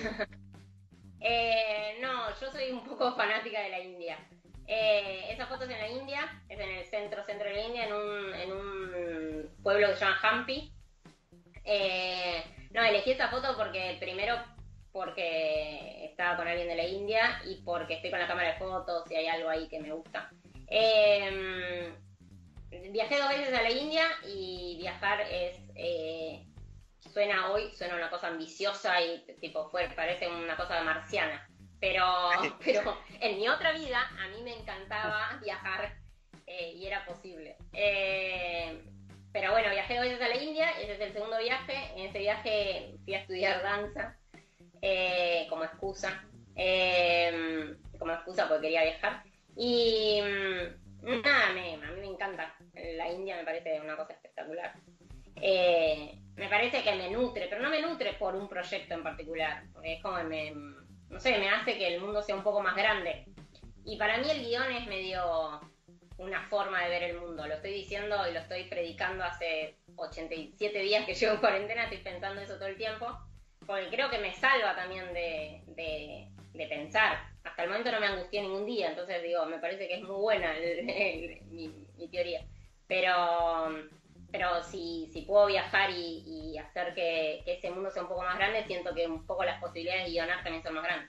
eh, no, yo soy un poco fanática de la India. Eh, esa foto es en la India, es en el centro, centro de la India, en un, en un pueblo que se llama Hampi. Eh, no, elegí esa foto porque, primero, porque estaba con alguien de la India y porque estoy con la cámara de fotos y hay algo ahí que me gusta. Eh, viajé dos veces a la India y viajar es... Eh, Suena hoy, suena una cosa ambiciosa y tipo fue, parece una cosa marciana. Pero, pero en mi otra vida a mí me encantaba viajar eh, y era posible. Eh, pero bueno, viajé dos veces a la India, ese es el segundo viaje. En ese viaje fui a estudiar danza eh, como excusa. Eh, como excusa porque quería viajar. Y nada, me, a mí me encanta. La India me parece una cosa espectacular. Eh, me parece que me nutre, pero no me nutre por un proyecto en particular, porque es como me, no sé, me hace que el mundo sea un poco más grande. Y para mí el guión es medio una forma de ver el mundo. Lo estoy diciendo y lo estoy predicando hace ochenta y siete días que llevo en cuarentena, estoy pensando eso todo el tiempo, porque creo que me salva también de, de, de pensar. Hasta el momento no me angustié ningún día, entonces digo, me parece que es muy buena el, el, mi, mi teoría. Pero... Pero si, si puedo viajar y, y hacer que, que ese mundo sea un poco más grande, siento que un poco las posibilidades de guionar también son más grandes.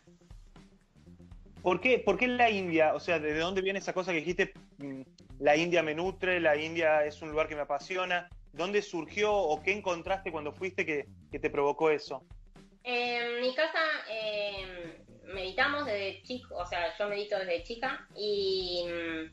¿Por qué, ¿Por qué la India? O sea, ¿de dónde viene esa cosa que dijiste? La India me nutre, la India es un lugar que me apasiona. ¿Dónde surgió o qué encontraste cuando fuiste que, que te provocó eso? En mi casa eh, meditamos desde chico, o sea, yo medito desde chica y,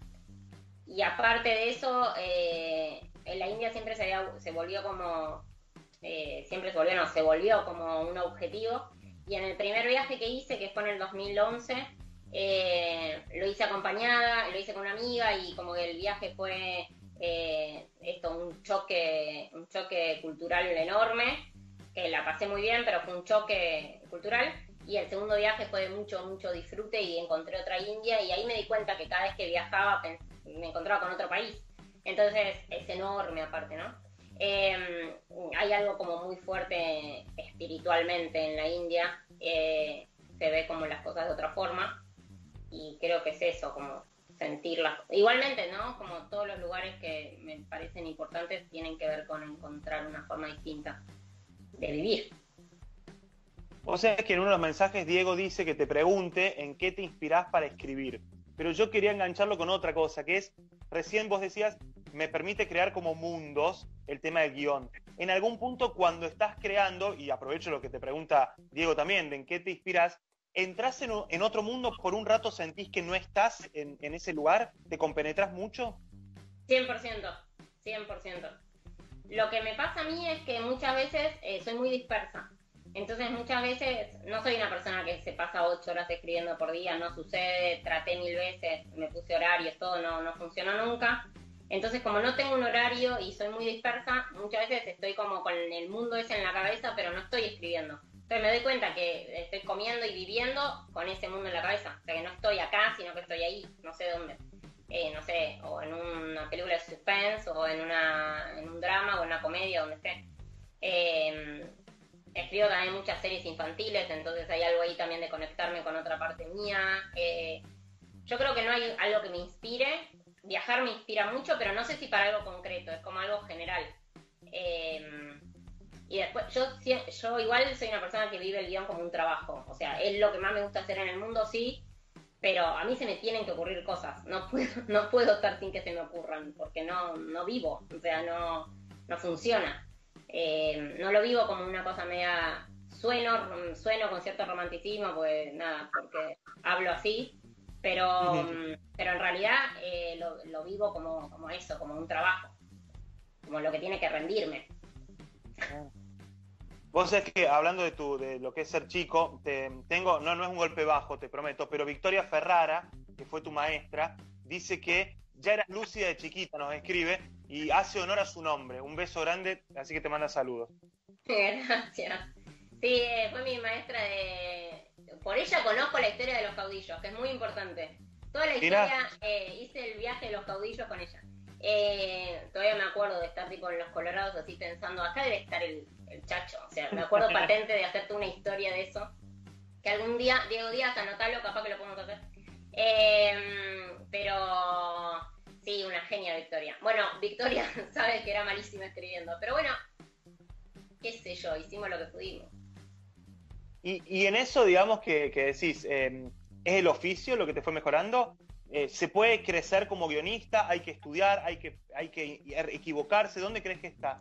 y aparte de eso... Eh, en la India siempre se, había, se volvió como, eh, siempre se volvió, no, se volvió como un objetivo. Y en el primer viaje que hice, que fue en el dos mil once, eh, lo hice acompañada, lo hice con una amiga y como que el viaje fue eh, esto, un choque, un choque cultural enorme, que la pasé muy bien, pero fue un choque cultural. Y el segundo viaje fue de mucho, mucho disfrute y encontré otra India y ahí me di cuenta que cada vez que viajaba me encontraba con otro país. Entonces es enorme aparte, ¿no? Eh, hay algo como muy fuerte espiritualmente en la India, eh, se ve como las cosas de otra forma y creo que es eso, como sentirlas. Igualmente, ¿no? Como todos los lugares que me parecen importantes tienen que ver con encontrar una forma distinta de vivir. O sea, es que en uno de los mensajes Diego dice que te pregunte en qué te inspirás para escribir. Pero yo quería engancharlo con otra cosa, que es, recién vos decías, me permite crear como mundos el tema del guión. En algún punto cuando estás creando, y aprovecho lo que te pregunta Diego también, de en qué te inspirás, ¿entrás en, en otro mundo por un rato, sentís que no estás en, en ese lugar? ¿Te compenetras mucho? cien por ciento, cien por ciento. Lo que me pasa a mí es que muchas veces eh, soy muy dispersa. Entonces muchas veces no soy una persona que se pasa ocho horas escribiendo por día, no sucede, traté mil veces, me puse horarios, todo no, no funcionó nunca. Entonces como no tengo un horario y soy muy dispersa, muchas veces estoy como con el mundo ese en la cabeza, pero no estoy escribiendo. Entonces me doy cuenta que estoy comiendo y viviendo con ese mundo en la cabeza. O sea que no estoy acá, sino que estoy ahí, no sé dónde. Eh, no sé, o en una película de suspense, o en, una, en un drama, o en una comedia, donde esté. Eh, Escribo también muchas series infantiles, entonces hay algo ahí también de conectarme con otra parte mía. Eh, yo creo que no hay algo que me inspire. Viajar me inspira mucho, pero no sé si para algo concreto, es como algo general. Eh, y después, yo, yo igual soy una persona que vive el guión como un trabajo. O sea, es lo que más me gusta hacer en el mundo, sí, pero a mí se me tienen que ocurrir cosas. No puedo, no puedo estar sin que se me ocurran, porque no, no vivo, o sea, no, no funciona. Eh, no lo vivo como una cosa media, sueno, sueno con cierto romanticismo, pues nada, porque hablo así, pero, uh-huh. pero en realidad eh, lo, lo vivo como, como eso, como un trabajo, como lo que tiene que rendirme. Vos sabés que hablando de tu, de lo que es ser chico, te, tengo, no, no es un golpe bajo, te prometo, pero Victoria Ferrara, que fue tu maestra, dice que ya eras lúcida de chiquita, nos escribe, y hace honor a su nombre. Un beso grande, así que te manda saludos. Gracias. Sí, fue mi maestra de... Por ella conozco la historia de los caudillos, que es muy importante. Toda la historia, eh, hice el viaje de los caudillos con ella. Eh, todavía me acuerdo de estar tipo en los Colorados así pensando, acá debe estar el, el chacho. O sea, me acuerdo patente de hacerte una historia de eso. Que algún día, Diego Díaz, anotalo, capaz que lo podemos hacer. Eh, pero... Sí, una genia Victoria. Bueno, Victoria sabe que era malísima escribiendo, pero bueno, qué sé yo, hicimos lo que pudimos. Y, y en eso, digamos, que, que decís, eh, ¿es el oficio lo que te fue mejorando? Eh, ¿Se puede crecer como guionista? ¿Hay que estudiar? ¿Hay que, hay que equivocarse? ¿Dónde crees que está?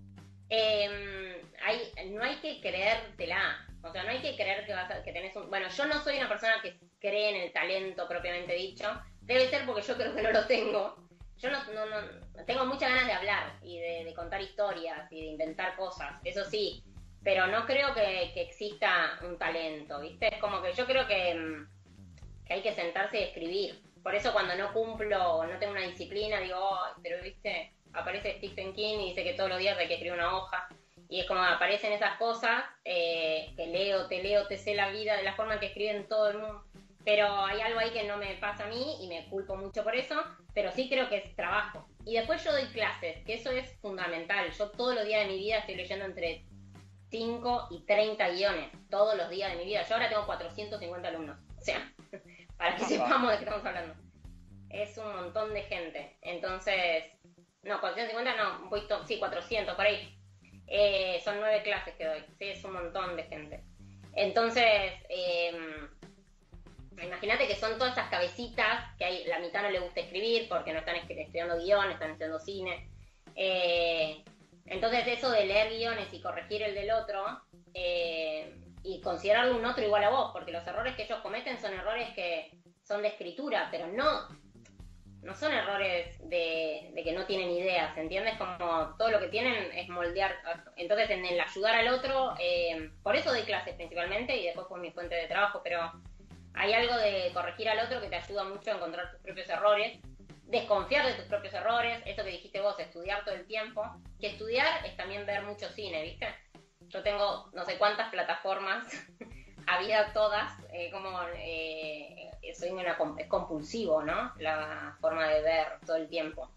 Eh, hay, no hay que creértela. O sea, no hay que creer que, vas a, que tenés un... Bueno, yo no soy una persona que cree en el talento propiamente dicho. Debe ser porque yo creo que no lo tengo. Yo no, no, no tengo muchas ganas de hablar y de, de contar historias y de inventar cosas, eso sí, pero no creo que, que exista un talento, ¿viste? Es como que yo creo que, que hay que sentarse y escribir. Por eso cuando no cumplo o no tengo una disciplina, digo, oh, pero ¿viste? Aparece Stephen King y dice que todos los días hay que escribir una hoja. Y es como aparecen esas cosas, eh, que leo, te leo, te sé la vida de la forma que escriben todo el mundo. Pero hay algo ahí que no me pasa a mí y me culpo mucho por eso, pero sí creo que es trabajo. Y después yo doy clases, que eso es fundamental. Yo todos los días de mi vida estoy leyendo entre cinco y treinta guiones, todos los días de mi vida. Yo ahora tengo cuatrocientos cincuenta alumnos, o sea, para que sepamos de qué estamos hablando. Es un montón de gente. Entonces, no, cuatrocientos cincuenta no, un poquito, sí, cuatrocientos, por ahí. Eh, son nueve clases que doy, sí, es un montón de gente. Entonces, eh... imagínate que son todas esas cabecitas que hay, la mitad no le gusta escribir porque no están estudiando guión, están estudiando cine. Eh, entonces eso de leer guiones y corregir el del otro, eh, y considerarlo un otro igual a vos, porque los errores que ellos cometen son errores que son de escritura, pero no, no son errores de, de que no tienen ideas, ¿entiendes? Como todo lo que tienen es moldear. Entonces en el ayudar al otro, eh, por eso doy clases principalmente y después por mi fuente de trabajo, pero hay algo de corregir al otro que te ayuda mucho a encontrar tus propios errores, desconfiar de tus propios errores, esto que dijiste vos, estudiar todo el tiempo, que estudiar es también ver mucho cine, ¿viste? Yo tengo no sé cuántas plataformas, había todas, eh, como eh, soy una, es compulsivo, ¿no? La forma de ver todo el tiempo.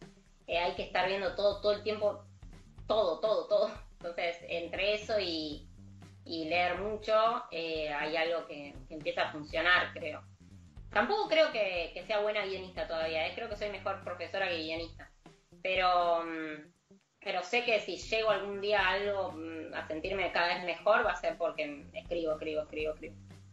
eh, hay que estar viendo todo, todo el tiempo, todo, todo, todo. Entonces, entre eso y, y leer mucho, eh, hay algo que, que empieza a funcionar, creo. Tampoco creo que, que sea buena guionista todavía, ¿eh? Creo que soy mejor profesora que guionista. Pero, pero sé que si llego algún día a algo, a sentirme cada vez mejor, va a ser porque escribo, escribo, escribo, escribo.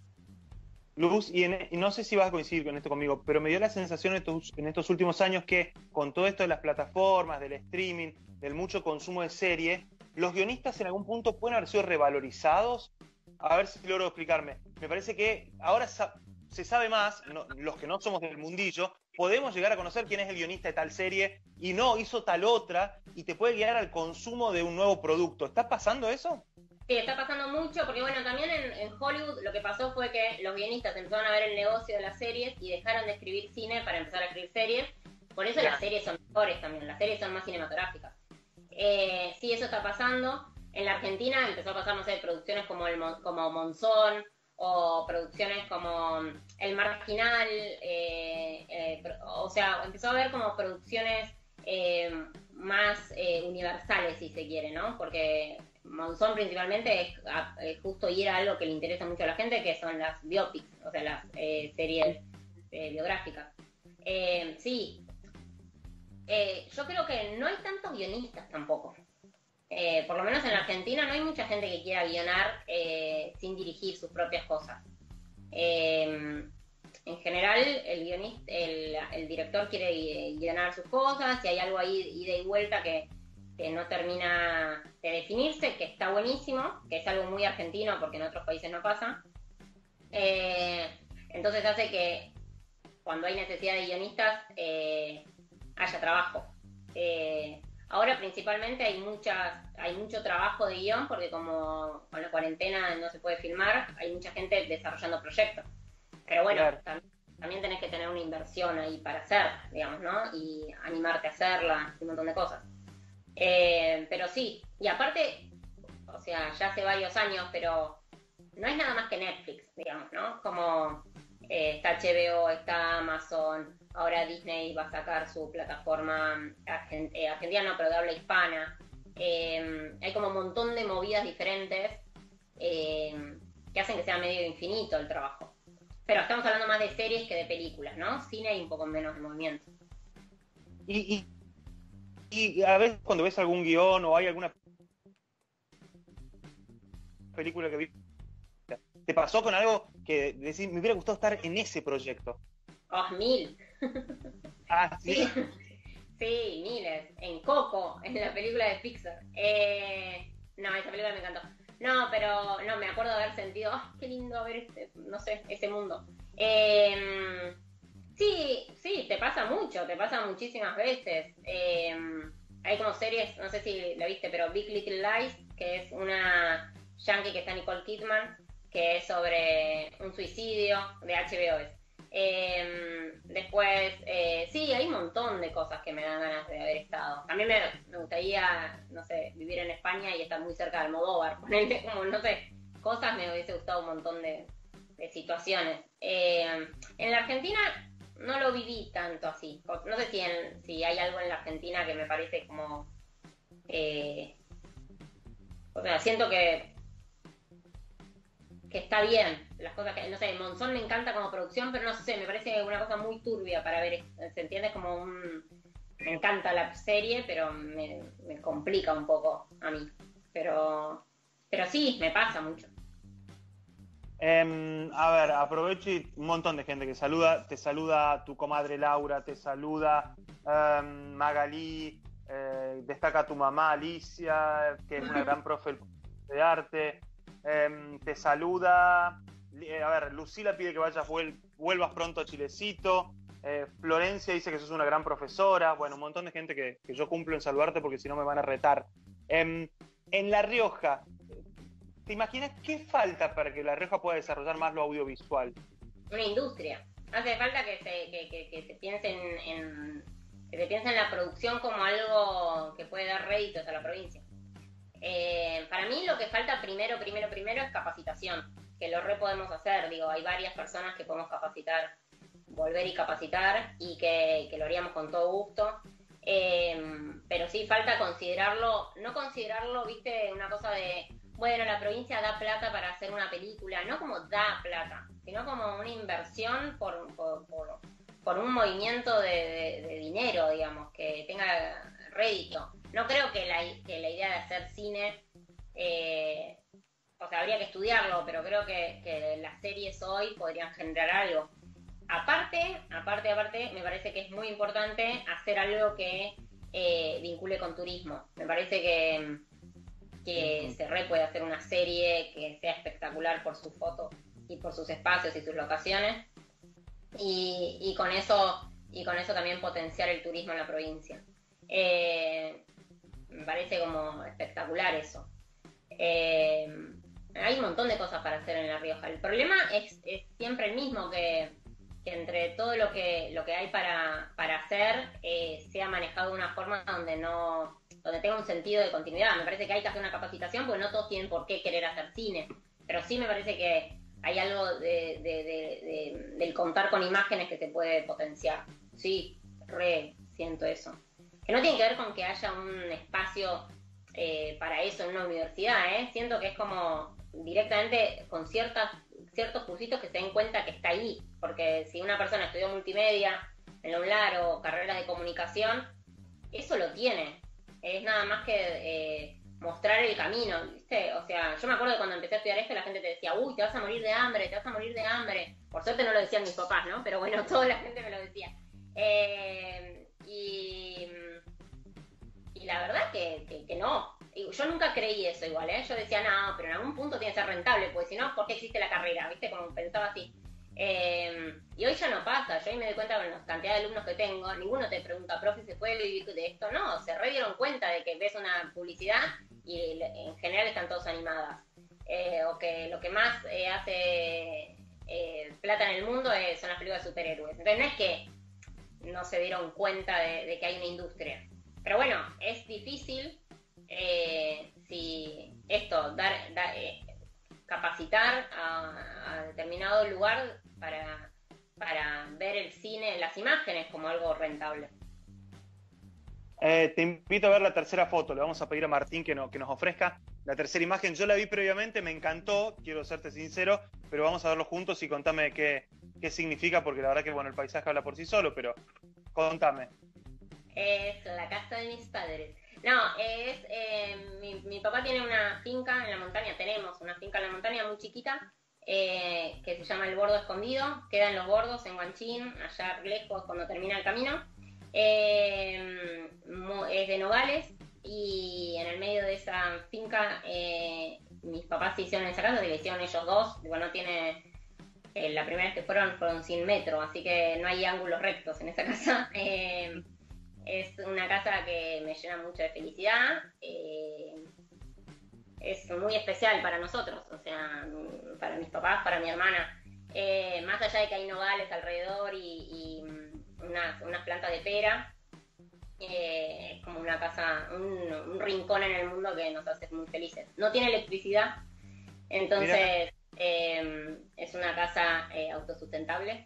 Luz, y, en, y no sé si vas a coincidir con esto conmigo, pero me dio la sensación en estos, en estos últimos años que con todo esto de las plataformas, del streaming, del mucho consumo de serie, los guionistas en algún punto pueden haber sido revalorizados. A ver si logro explicarme. Me parece que ahora sa- se sabe más, no, los que no somos del mundillo, podemos llegar a conocer quién es el guionista de tal serie y no, hizo tal otra, y te puede guiar al consumo de un nuevo producto. ¿Está pasando eso? Sí, está pasando mucho, porque bueno, también en, en Hollywood lo que pasó fue que los guionistas empezaron a ver el negocio de las series y dejaron de escribir cine para empezar a escribir series. Por eso Ya. las series son mejores también, las series son más cinematográficas. Eh, sí, eso está pasando. En la Argentina empezó a pasar, no sé, producciones como, el, Mon- como Monzón, o producciones como El Marginal, eh, eh, pro- o sea, empezó a haber como producciones eh, más eh, universales, si se quiere, ¿no? Porque Monzón principalmente es, a- es justo ir a algo que le interesa mucho a la gente, que son las biopics, o sea, las eh, series eh, biográficas. Eh, sí, eh, yo creo que no hay tantos guionistas tampoco. Eh, por lo menos en la Argentina no hay mucha gente que quiera guionar eh, sin dirigir sus propias cosas. Eh, en general, el guionista, el, el director quiere gui- guionar sus cosas, y hay algo ahí, ida y vuelta que, que no termina de definirse, que está buenísimo, que es algo muy argentino porque en otros países no pasa. Eh, entonces hace que cuando hay necesidad de guionistas eh, haya trabajo. Eh, ahora principalmente hay muchas, hay mucho trabajo de guión, porque como con la cuarentena no se puede filmar, hay mucha gente desarrollando proyectos. Pero bueno, Claro. tam- también tenés que tener una inversión ahí para hacer, digamos, ¿no? Y animarte a hacerla, y un montón de cosas. Eh, pero sí, y aparte, o sea, ya hace varios años, pero no es nada más que Netflix, digamos, ¿no? Como eh, está H B O, está Amazon, ahora Disney va a sacar su plataforma argent- eh, argentina, no, pero de habla hispana. Eh, hay como un montón de movidas diferentes eh, que hacen que sea medio infinito el trabajo. Pero estamos hablando más de series que de películas, ¿no? Cine hay un poco menos de movimiento. Y, y, y a veces cuando ves algún guión o hay alguna película que vi, ¿te pasó con algo que decís, me hubiera gustado estar en ese proyecto? ¡Oh, mil! Ah, sí. Sí, sí, miles. En Coco, en la película de Pixar. Eh, no, esa película me encantó. No, pero no, me acuerdo de haber sentido, ¡ay, qué lindo ver este, no sé, ese mundo! Eh, sí, sí, te pasa mucho, te pasa muchísimas veces. Eh, hay como series, no sé si la viste, pero Big Little Lies, que es una yankee que está Nicole Kidman, que es sobre un suicidio, de H B O es. Eh, después, eh, sí, hay un montón de cosas que me dan ganas de haber estado. A mí me, me gustaría, no sé, vivir en España y estar muy cerca de Almodóvar, ponerle como, no sé, cosas, me hubiese gustado un montón de, de situaciones. Eh, en la Argentina no lo viví tanto así. No sé si, en, si hay algo en la Argentina que me parece como... Eh, o sea, siento que que está bien, las cosas que, no sé, Monzón me encanta como producción, pero no sé, me parece una cosa muy turbia para ver, ¿se entiende? Como un, me encanta la serie, pero me, me complica un poco a mí, pero, pero sí, me pasa mucho. Eh, a ver, aprovecho y un montón de gente que saluda, te saluda tu comadre Laura, te saluda eh, Magalí, eh, destaca tu mamá Alicia, que es una gran profe de arte. Eh, te saluda, eh, a ver, Lucila pide que vayas, vuel, vuelvas pronto a Chilecito. eh, Florencia dice que sos una gran profesora. Bueno, un montón de gente que, que yo cumplo en saludarte porque si no me van a retar. Eh, en La Rioja, ¿te imaginas qué falta para que La Rioja pueda desarrollar más lo audiovisual? Una industria. Hace falta que se, que, que, que se piense en, en que se piense en la producción como algo que puede dar réditos a la provincia. Eh, para mí lo que falta primero, primero, primero es capacitación, que lo re podemos hacer, digo, hay varias personas que podemos capacitar, volver y capacitar, y que, que lo haríamos con todo gusto. Eh, pero sí, falta considerarlo, no considerarlo, viste, una cosa de, bueno, la provincia da plata para hacer una película, no como da plata, sino como una inversión por, por, por, por un movimiento de, de, de dinero, digamos, que tenga rédito. No creo que la, que la idea de hacer cine, eh, o sea, habría que estudiarlo, pero creo que, que las series hoy podrían generar algo. Aparte, aparte, aparte, me parece que es muy importante hacer algo que eh, vincule con turismo. Me parece que, que se re puede hacer una serie que sea espectacular por sus fotos y por sus espacios y sus locaciones. Y, y con eso y con eso también potenciar el turismo en la provincia. Eh, me parece como espectacular eso. Eh, hay un montón de cosas para hacer en La Rioja. El problema es, es siempre el mismo, que que entre todo lo que lo que hay para, para hacer eh, sea manejado de una forma donde no donde tenga un sentido de continuidad. Me parece que hay que hacer una capacitación porque no todos tienen por qué querer hacer cine, pero sí me parece que hay algo de, de, de, de, del contar con imágenes que se puede potenciar. Sí, re siento eso. Que no tiene que ver con que haya un espacio eh, para eso en una universidad, ¿eh? Siento que es como directamente con ciertas ciertos cursitos que se den cuenta que está ahí, porque si una persona estudió multimedia en la UNLAR o carreras de comunicación, eso lo tiene, es nada más que eh, mostrar el camino, ¿viste? O sea, yo me acuerdo de cuando empecé a estudiar esto, la gente te decía, uy, te vas a morir de hambre, te vas a morir de hambre, por suerte no lo decían mis papás, ¿no? Pero bueno, toda la gente me lo decía. Eh, y, y la verdad que, que, que no. Yo nunca creí eso igual, ¿eh? Yo decía, no, pero en algún punto tiene que ser rentable, porque si no, ¿por qué existe la carrera? ¿Viste? Como pensaba así. Eh, y hoy ya no pasa. Yo ahí me doy cuenta con la cantidad de alumnos que tengo, ninguno te pregunta, profe, ¿se puede vivir de esto? No, se re dieron cuenta de que ves una publicidad y en general están todos animadas. Eh, o que lo que más eh, hace eh, plata en el mundo es, son las películas de superhéroes. Entonces no es que no se dieron cuenta de, de que hay una industria. Pero bueno, es difícil... Eh, si esto, dar, dar eh, capacitar a, a determinado lugar para, para ver el cine, las imágenes como algo rentable. Eh, te invito a ver la tercera foto, le vamos a pedir a Martín que, no, que nos ofrezca la tercera imagen. Yo la vi previamente, me encantó, quiero serte sincero, pero vamos a verlo juntos y contame qué, qué significa, porque la verdad que bueno, el paisaje habla por sí solo, pero contame. Es la casa de mis padres. No, es eh, mi, mi papá tiene una finca en la montaña, tenemos una finca en la montaña muy chiquita, eh, que se llama El Bordo Escondido, queda en Los Bordos, en Guanchín, allá lejos cuando termina el camino. Eh, es de nogales y en el medio de esa finca eh, mis papás se hicieron esa casa, se la hicieron ellos dos, digo, no tiene... Eh, la primera vez que fueron fueron cien metros, así que no hay ángulos rectos en esa casa. Eh, Es una casa que me llena mucho de felicidad, eh, es muy especial para nosotros, o sea, para mis papás, para mi hermana. Eh, más allá de que hay nogales alrededor y, y unas, unas plantas de pera, eh, es como una casa, un, un rincón en el mundo que nos hace muy felices. No tiene electricidad, entonces eh, es una casa eh, autosustentable.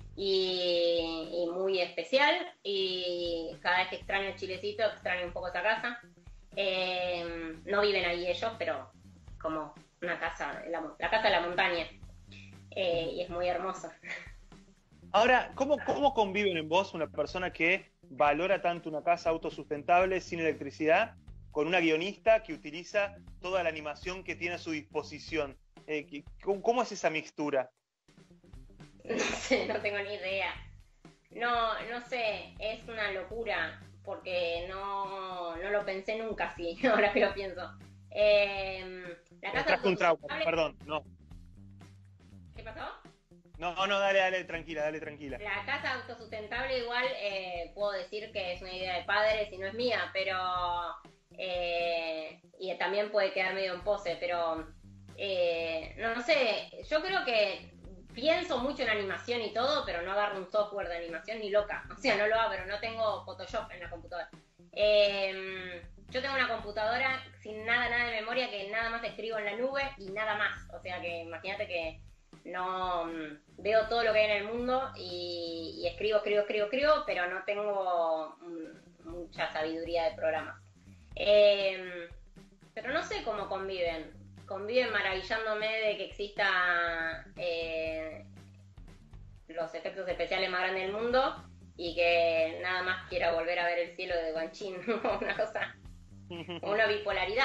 Y, y muy especial, y cada vez que extraño el Chilecito extraño un poco esa casa. Eh, no viven ahí ellos, pero como una casa, la, la casa de la montaña, eh, y es muy hermosa. Ahora, ¿cómo, ¿cómo conviven en vos una persona que valora tanto una casa autosustentable sin electricidad con una guionista que utiliza toda la animación que tiene a su disposición? Eh, ¿cómo, ¿Cómo es esa mixtura? No sé, no tengo ni idea. No, no sé, es una locura, porque no, no lo pensé nunca así, ahora que lo pienso. Eh, la casa trajo un trauma, perdón, no. ¿Qué pasó? No, no, dale, dale, tranquila, dale, tranquila. La casa autosustentable igual eh, puedo decir que es una idea de padres y no es mía, pero... Eh, y también puede quedar medio en pose, pero... Eh, no, no sé, yo creo que... Pienso mucho en animación y todo, pero no agarro un software de animación ni loca. O sea, no lo abro, no tengo Photoshop en la computadora. Eh, yo tengo una computadora sin nada, nada de memoria, que nada más escribo en la nube y nada más. O sea que imagínate que no veo todo lo que hay en el mundo y, y escribo, escribo, escribo, escribo, pero no tengo un, mucha sabiduría de programas. Eh, pero no sé cómo conviven. Conviven maravillándome de que exista eh, los efectos especiales más grandes del mundo y que nada más quiera volver a ver el cielo de Guanchín, una cosa, una bipolaridad.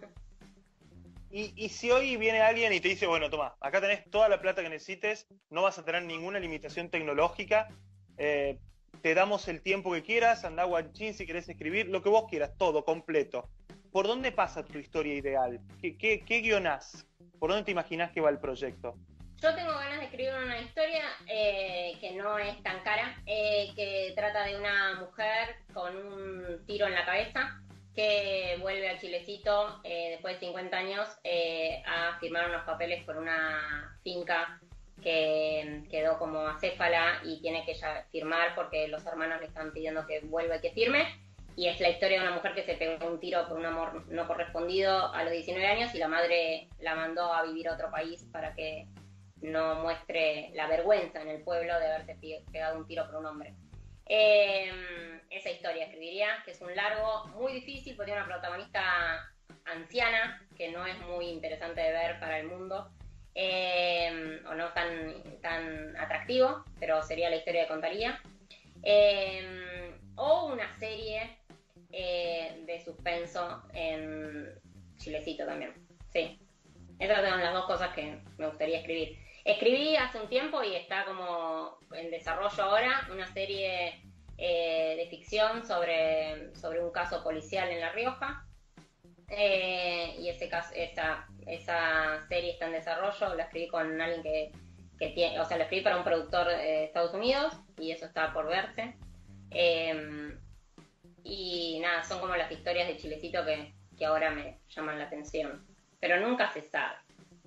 Y, y si hoy viene alguien y te dice, bueno, toma, acá tenés toda la plata que necesites, no vas a tener ninguna limitación tecnológica, eh, te damos el tiempo que quieras, andá a Guanchín si querés escribir, lo que vos quieras, todo, completo. ¿Por dónde pasa tu historia ideal? ¿Qué, qué, qué guionás? ¿Por dónde te imaginás que va el proyecto? Yo tengo ganas de escribir una historia eh, que no es tan cara, eh, que trata de una mujer con un tiro en la cabeza que vuelve a Chilecito eh, después de cincuenta años eh, a firmar unos papeles por una finca que quedó como acéfala y tiene que ya firmar porque los hermanos le están pidiendo que vuelva y que firme. Y es la historia de una mujer que se pegó un tiro por un amor no correspondido a los diecinueve años y la madre la mandó a vivir a otro país para que no muestre la vergüenza en el pueblo de haberse pegado un tiro por un hombre. Eh, esa historia escribiría, que es un largo muy difícil porque tiene una protagonista anciana que no es muy interesante de ver para el mundo, eh, o no tan, tan atractivo, pero sería la historia que contaría. Eh, o una serie eh, de suspenso en Chilecito también. Sí, esas son las dos cosas que me gustaría escribir. Escribí hace un tiempo y está como en desarrollo ahora una serie eh, de ficción sobre, sobre un caso policial en La Rioja. Eh, y ese caso, esa, esa serie está en desarrollo, la escribí con alguien que, que tiene, o sea, la escribí para un productor de Estados Unidos y eso está por verse. Eh, y nada, son como las historias de Chilecito que, que ahora me llaman la atención, pero nunca se sabe.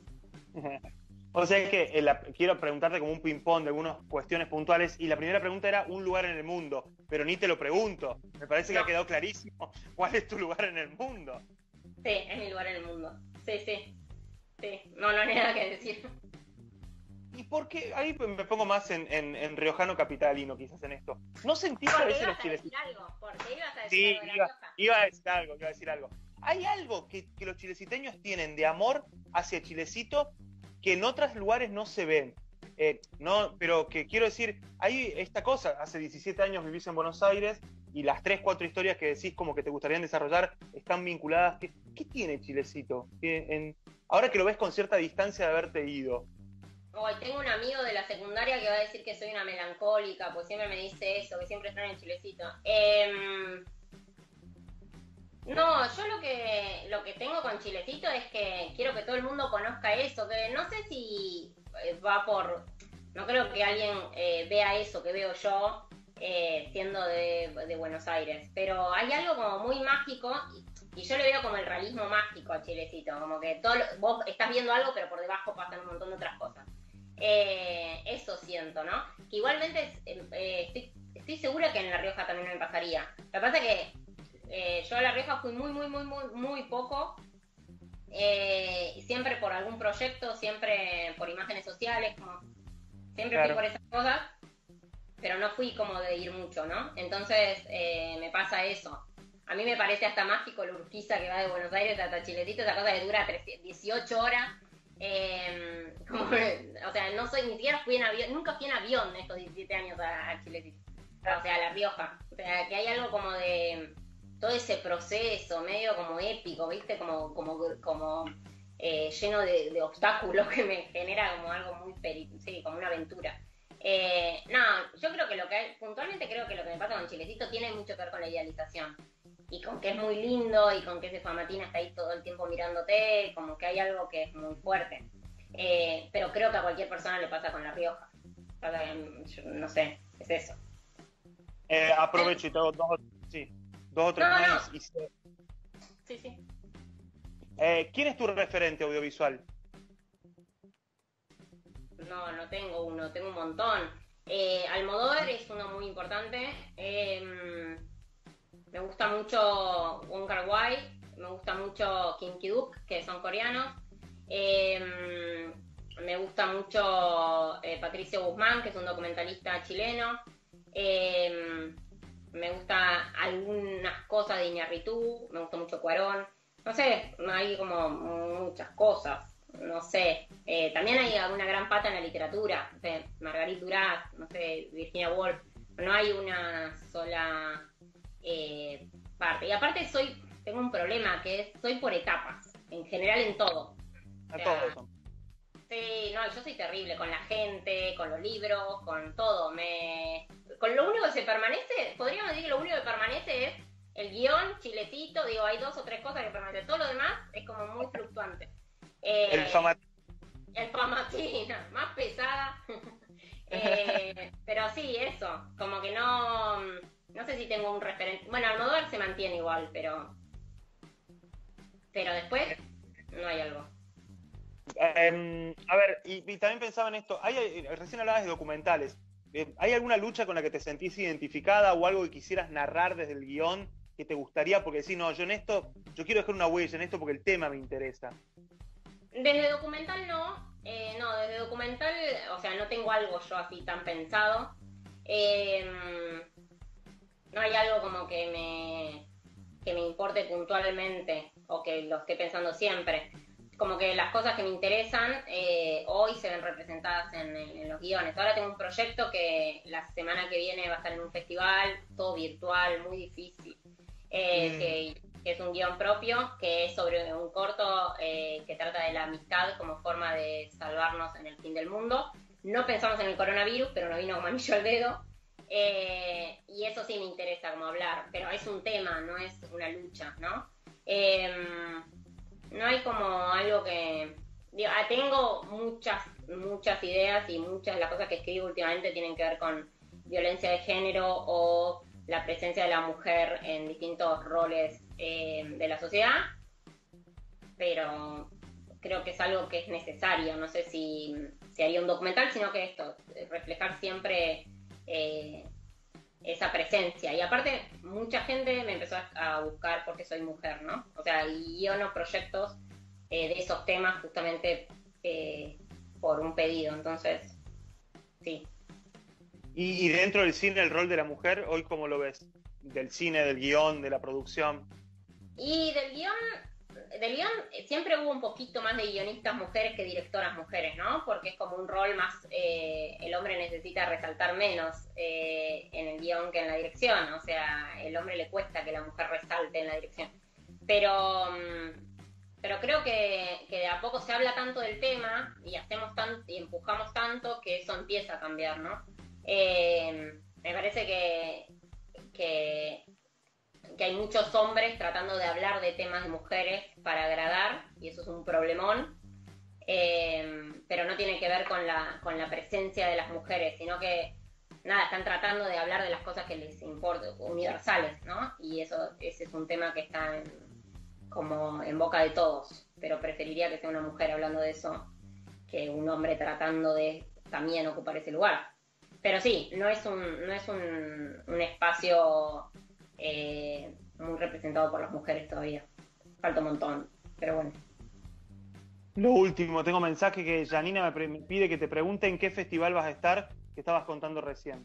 O sea que eh, la, quiero preguntarte como un ping-pong de algunas cuestiones puntuales y la primera pregunta era un lugar en el mundo, pero ni te lo pregunto, me parece No. que ha quedado clarísimo cuál es tu lugar en el mundo. Sí, es mi lugar en el mundo. Sí, sí, sí, no, no hay nada que decir. ¿Y por qué? Ahí me pongo más en, en, en riojano capitalino quizás en esto. ¿No sentís a Porque veces ibas los a chilecitos? decir algo, porque ibas a decir Sí, algo de La iba, Rioja. iba a decir algo, iba a decir algo. Hay algo que, que los chileciteños tienen de amor hacia Chilecito que en otros lugares no se ven. Eh, no, pero que quiero decir, hay esta cosa, hace diecisiete años vivís en Buenos Aires y las tres, cuatro historias que decís como que te gustarían desarrollar están vinculadas. ¿Qué, qué tiene Chilecito? ¿Qué, en, ahora que lo ves con cierta distancia de haberte ido. Hoy tengo un amigo de la secundaria que va a decir que soy una melancólica, pues siempre me dice eso, que siempre extraño en Chilecito. Eh, no, yo lo que lo que tengo con Chilecito es que quiero que todo el mundo conozca eso, que no sé si va por... No creo que alguien eh, vea eso que veo yo eh, siendo de, de Buenos Aires, pero hay algo como muy mágico y, y yo le veo como el realismo mágico a Chilecito, como que todo lo, vos estás viendo algo pero por debajo pasan un montón de otras cosas. Eh, eso siento, ¿no? Que igualmente eh, estoy, estoy segura que en La Rioja también me pasaría. Lo que pasa es que eh, yo a La Rioja fui muy, muy, muy, muy, muy poco. Eh, siempre por algún proyecto, siempre por imágenes sociales, como siempre Claro. fui por esas cosas, pero no fui como de ir mucho, ¿no? Entonces eh, me pasa eso. A mí me parece hasta mágico la Urquiza que va de Buenos Aires hasta Chilecito, esa cosa que dura dieciocho horas. Eh, como, o sea, no soy, ni siquiera fui en avión, nunca fui en avión estos diecisiete años a, a Chilecito, o sea, a La Rioja. O sea, que hay algo como de todo ese proceso medio como épico, ¿viste? Como, como, como eh, lleno de, de obstáculos que me genera como algo muy, peri sí, como una aventura. Eh, no, yo creo que lo que, puntualmente creo que lo que me pasa con Chilecito tiene mucho que ver con la idealización. Y con que es muy lindo y con que ese Famatina está ahí todo el tiempo mirándote, como que hay algo que es muy fuerte. Eh, pero creo que a cualquier persona le pasa con La Rioja. Pasa que, yo no sé, es eso. Eh, aprovecho y te hago dos, sí, dos o tres No, más. no. Y se- Sí, sí. eh, ¿Quién es tu referente audiovisual? No, no tengo uno, tengo un montón. Eh, Almodóvar es uno muy importante. Eh, me gusta mucho Wong Kar-wai, me gusta mucho Kim Ki-duk, que son coreanos. Eh, me gusta mucho eh, Patricio Guzmán, que es un documentalista chileno. Eh, me gusta algunas cosas de Iñárritu, me gusta mucho Cuarón, no sé, hay como muchas cosas, no sé, eh, también hay una gran pata en la literatura, no sé, Marguerite Duras, no sé, Virginia Woolf, no hay una sola eh, parte, y aparte soy, tengo un problema que es, soy por etapas, en general en todo. A todos son. Sí, no, yo soy terrible con la gente, con los libros, con todo. Me, con lo único que se permanece, podríamos decir que lo único que permanece es el guión, chiletito, digo, hay dos o tres cosas que permanecen. Todo lo demás es como muy fluctuante. Eh, el famatina. El famatina, más pesada. eh, pero sí, eso, como que no, no sé si tengo un referente. Bueno, Almodóvar se mantiene igual, pero, pero después no hay algo. Eh, a ver, y, y también pensaba en esto, hay, recién hablabas de documentales, eh, ¿hay alguna lucha con la que te sentís identificada o algo que quisieras narrar desde el guión que te gustaría? Porque decís, no, yo en esto, yo quiero dejar una huella en esto porque el tema me interesa. Desde documental no, eh, no, desde documental, o sea, no tengo algo yo así tan pensado, eh, no hay algo como que me, que me importe puntualmente o que lo esté pensando siempre. Como que las cosas que me interesan eh, hoy se ven representadas en, en los guiones. Ahora tengo un proyecto que la semana que viene va a estar en un festival, todo virtual, muy difícil, eh, mm. que, que es un guión propio, que es sobre un corto eh, que trata de la amistad como forma de salvarnos en el fin del mundo. No pensamos en el coronavirus, pero nos vino como anillo al dedo. Eh, y eso sí me interesa como hablar, pero es un tema, no es una lucha, ¿no? Eh, No hay como algo que... Digo, tengo muchas, muchas ideas y muchas de las cosas que escribo últimamente tienen que ver con violencia de género o la presencia de la mujer en distintos roles eh, de la sociedad, pero creo que es algo que es necesario. No sé si, si haría un documental, sino que esto, reflejar siempre eh, esa presencia. Y aparte, mucha gente me empezó a buscar porque soy mujer, ¿no? O sea, guiono proyectos eh, de esos temas justamente eh, por un pedido. Entonces, sí. Y, y dentro del cine, el rol de la mujer, ¿hoy cómo lo ves? Del cine, del guión, de la producción. Y del guión... Del guión siempre hubo un poquito más de guionistas mujeres que directoras mujeres, ¿no? Porque es como un rol más, eh, el hombre necesita resaltar menos eh, en el guión que en la dirección, o sea, el hombre le cuesta que la mujer resalte en la dirección. Pero, pero creo que, que de a poco se habla tanto del tema y hacemos tanto y empujamos tanto que eso empieza a cambiar, ¿no? Eh, me parece que, que que hay muchos hombres tratando de hablar de temas de mujeres para agradar, y eso es un problemón, eh, pero no tiene que ver con la, con la presencia de las mujeres, sino que, nada, están tratando de hablar de las cosas que les importan, universales, ¿no? Y eso, ese es un tema que está en, como en boca de todos, pero preferiría que sea una mujer hablando de eso que un hombre tratando de también ocupar ese lugar. Pero sí, no es un, no es un, un espacio... Eh, muy representado por las mujeres todavía. Falta un montón, pero bueno. Lo último, tengo mensaje que Janina me, pre- me pide que te pregunte en qué festival vas a estar, que estabas contando recién.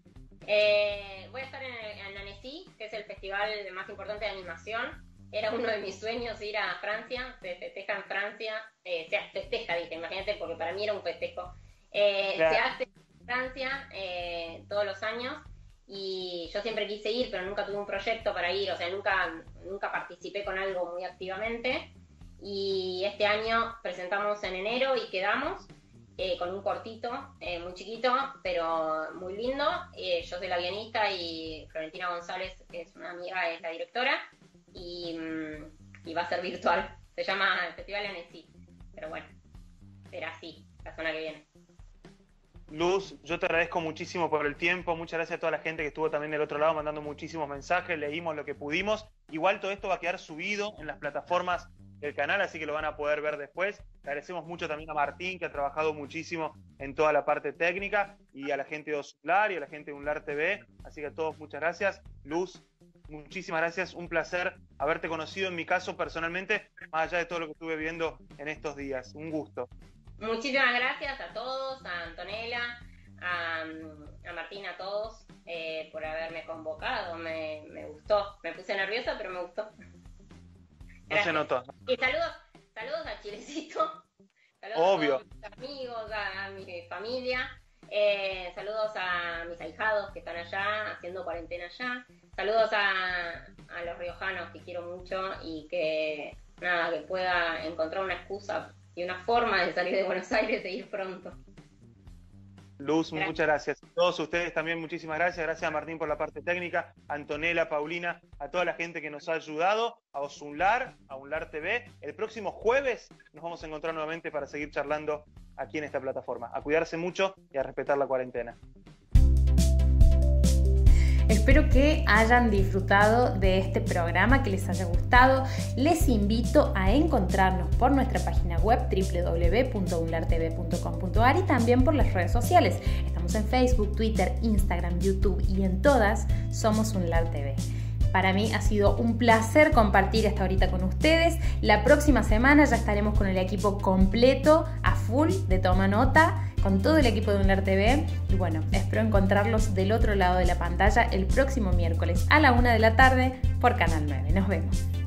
Eh, voy a estar en, en Annecy, que es el festival más importante de animación. Era uno de mis sueños ir a Francia, se festeja en Francia, eh, se festeja, dije, imagínate, porque para mí era un festejo. Eh, claro. Se hace en Francia eh, todos los años. Y yo siempre quise ir, pero nunca tuve un proyecto para ir, o sea, nunca, nunca participé con algo muy activamente. Y este año presentamos en enero y quedamos eh, con un cortito, eh, muy chiquito, pero muy lindo. Eh, yo soy la guionista y Florentina González, que es una amiga, es la directora, y, y va a ser virtual. Se llama Festival Annecy, pero bueno, será así, la semana que viene. Luz, yo te agradezco muchísimo por el tiempo, muchas gracias a toda la gente que estuvo también del otro lado mandando muchísimos mensajes, leímos lo que pudimos. Igual todo esto va a quedar subido en las plataformas del canal, así que lo van a poder ver después. Le agradecemos mucho también a Martín, que ha trabajado muchísimo en toda la parte técnica, y a la gente de Osular y a la gente de Unlar T V, así que a todos muchas gracias. Luz, muchísimas gracias, un placer haberte conocido en mi caso personalmente, más allá de todo lo que estuve viendo en estos días, un gusto. Muchísimas gracias a todos, a Antonella, a, a Martín, a todos. eh, por haberme convocado. Me, me gustó. Me puse nerviosa, pero me gustó. Gracias. No se notó. Y saludos, saludos a Chilecito. Saludos Obvio. a mis amigos, a mi familia. Eh, saludos a mis ahijados que están allá, haciendo cuarentena allá. Saludos a, a los riojanos que quiero mucho y que, nada, que pueda encontrar una excusa y una forma de salir de Buenos Aires e ir pronto. Luz, Gracias. Muchas gracias. A todos ustedes también, muchísimas gracias. Gracias a Martín por la parte técnica, a Antonella, Paulina, a toda la gente que nos ha ayudado, a Osunlar, a Unlar T V. El próximo jueves nos vamos a encontrar nuevamente para seguir charlando aquí en esta plataforma. A cuidarse mucho y a respetar la cuarentena. Espero que hayan disfrutado de este programa, que les haya gustado. Les invito a encontrarnos por nuestra página web doble u doble u doble u punto unlar t v punto com punto a r y también por las redes sociales. Estamos en Facebook, Twitter, Instagram, YouTube y en todas somos Unlar T V. Para mí ha sido un placer compartir hasta ahorita con ustedes. La próxima semana ya estaremos con el equipo completo, a full, de Toma Nota, con todo el equipo de Unlar T V. Y bueno, espero encontrarlos del otro lado de la pantalla el próximo miércoles a la una de la tarde por Canal nueve. Nos vemos.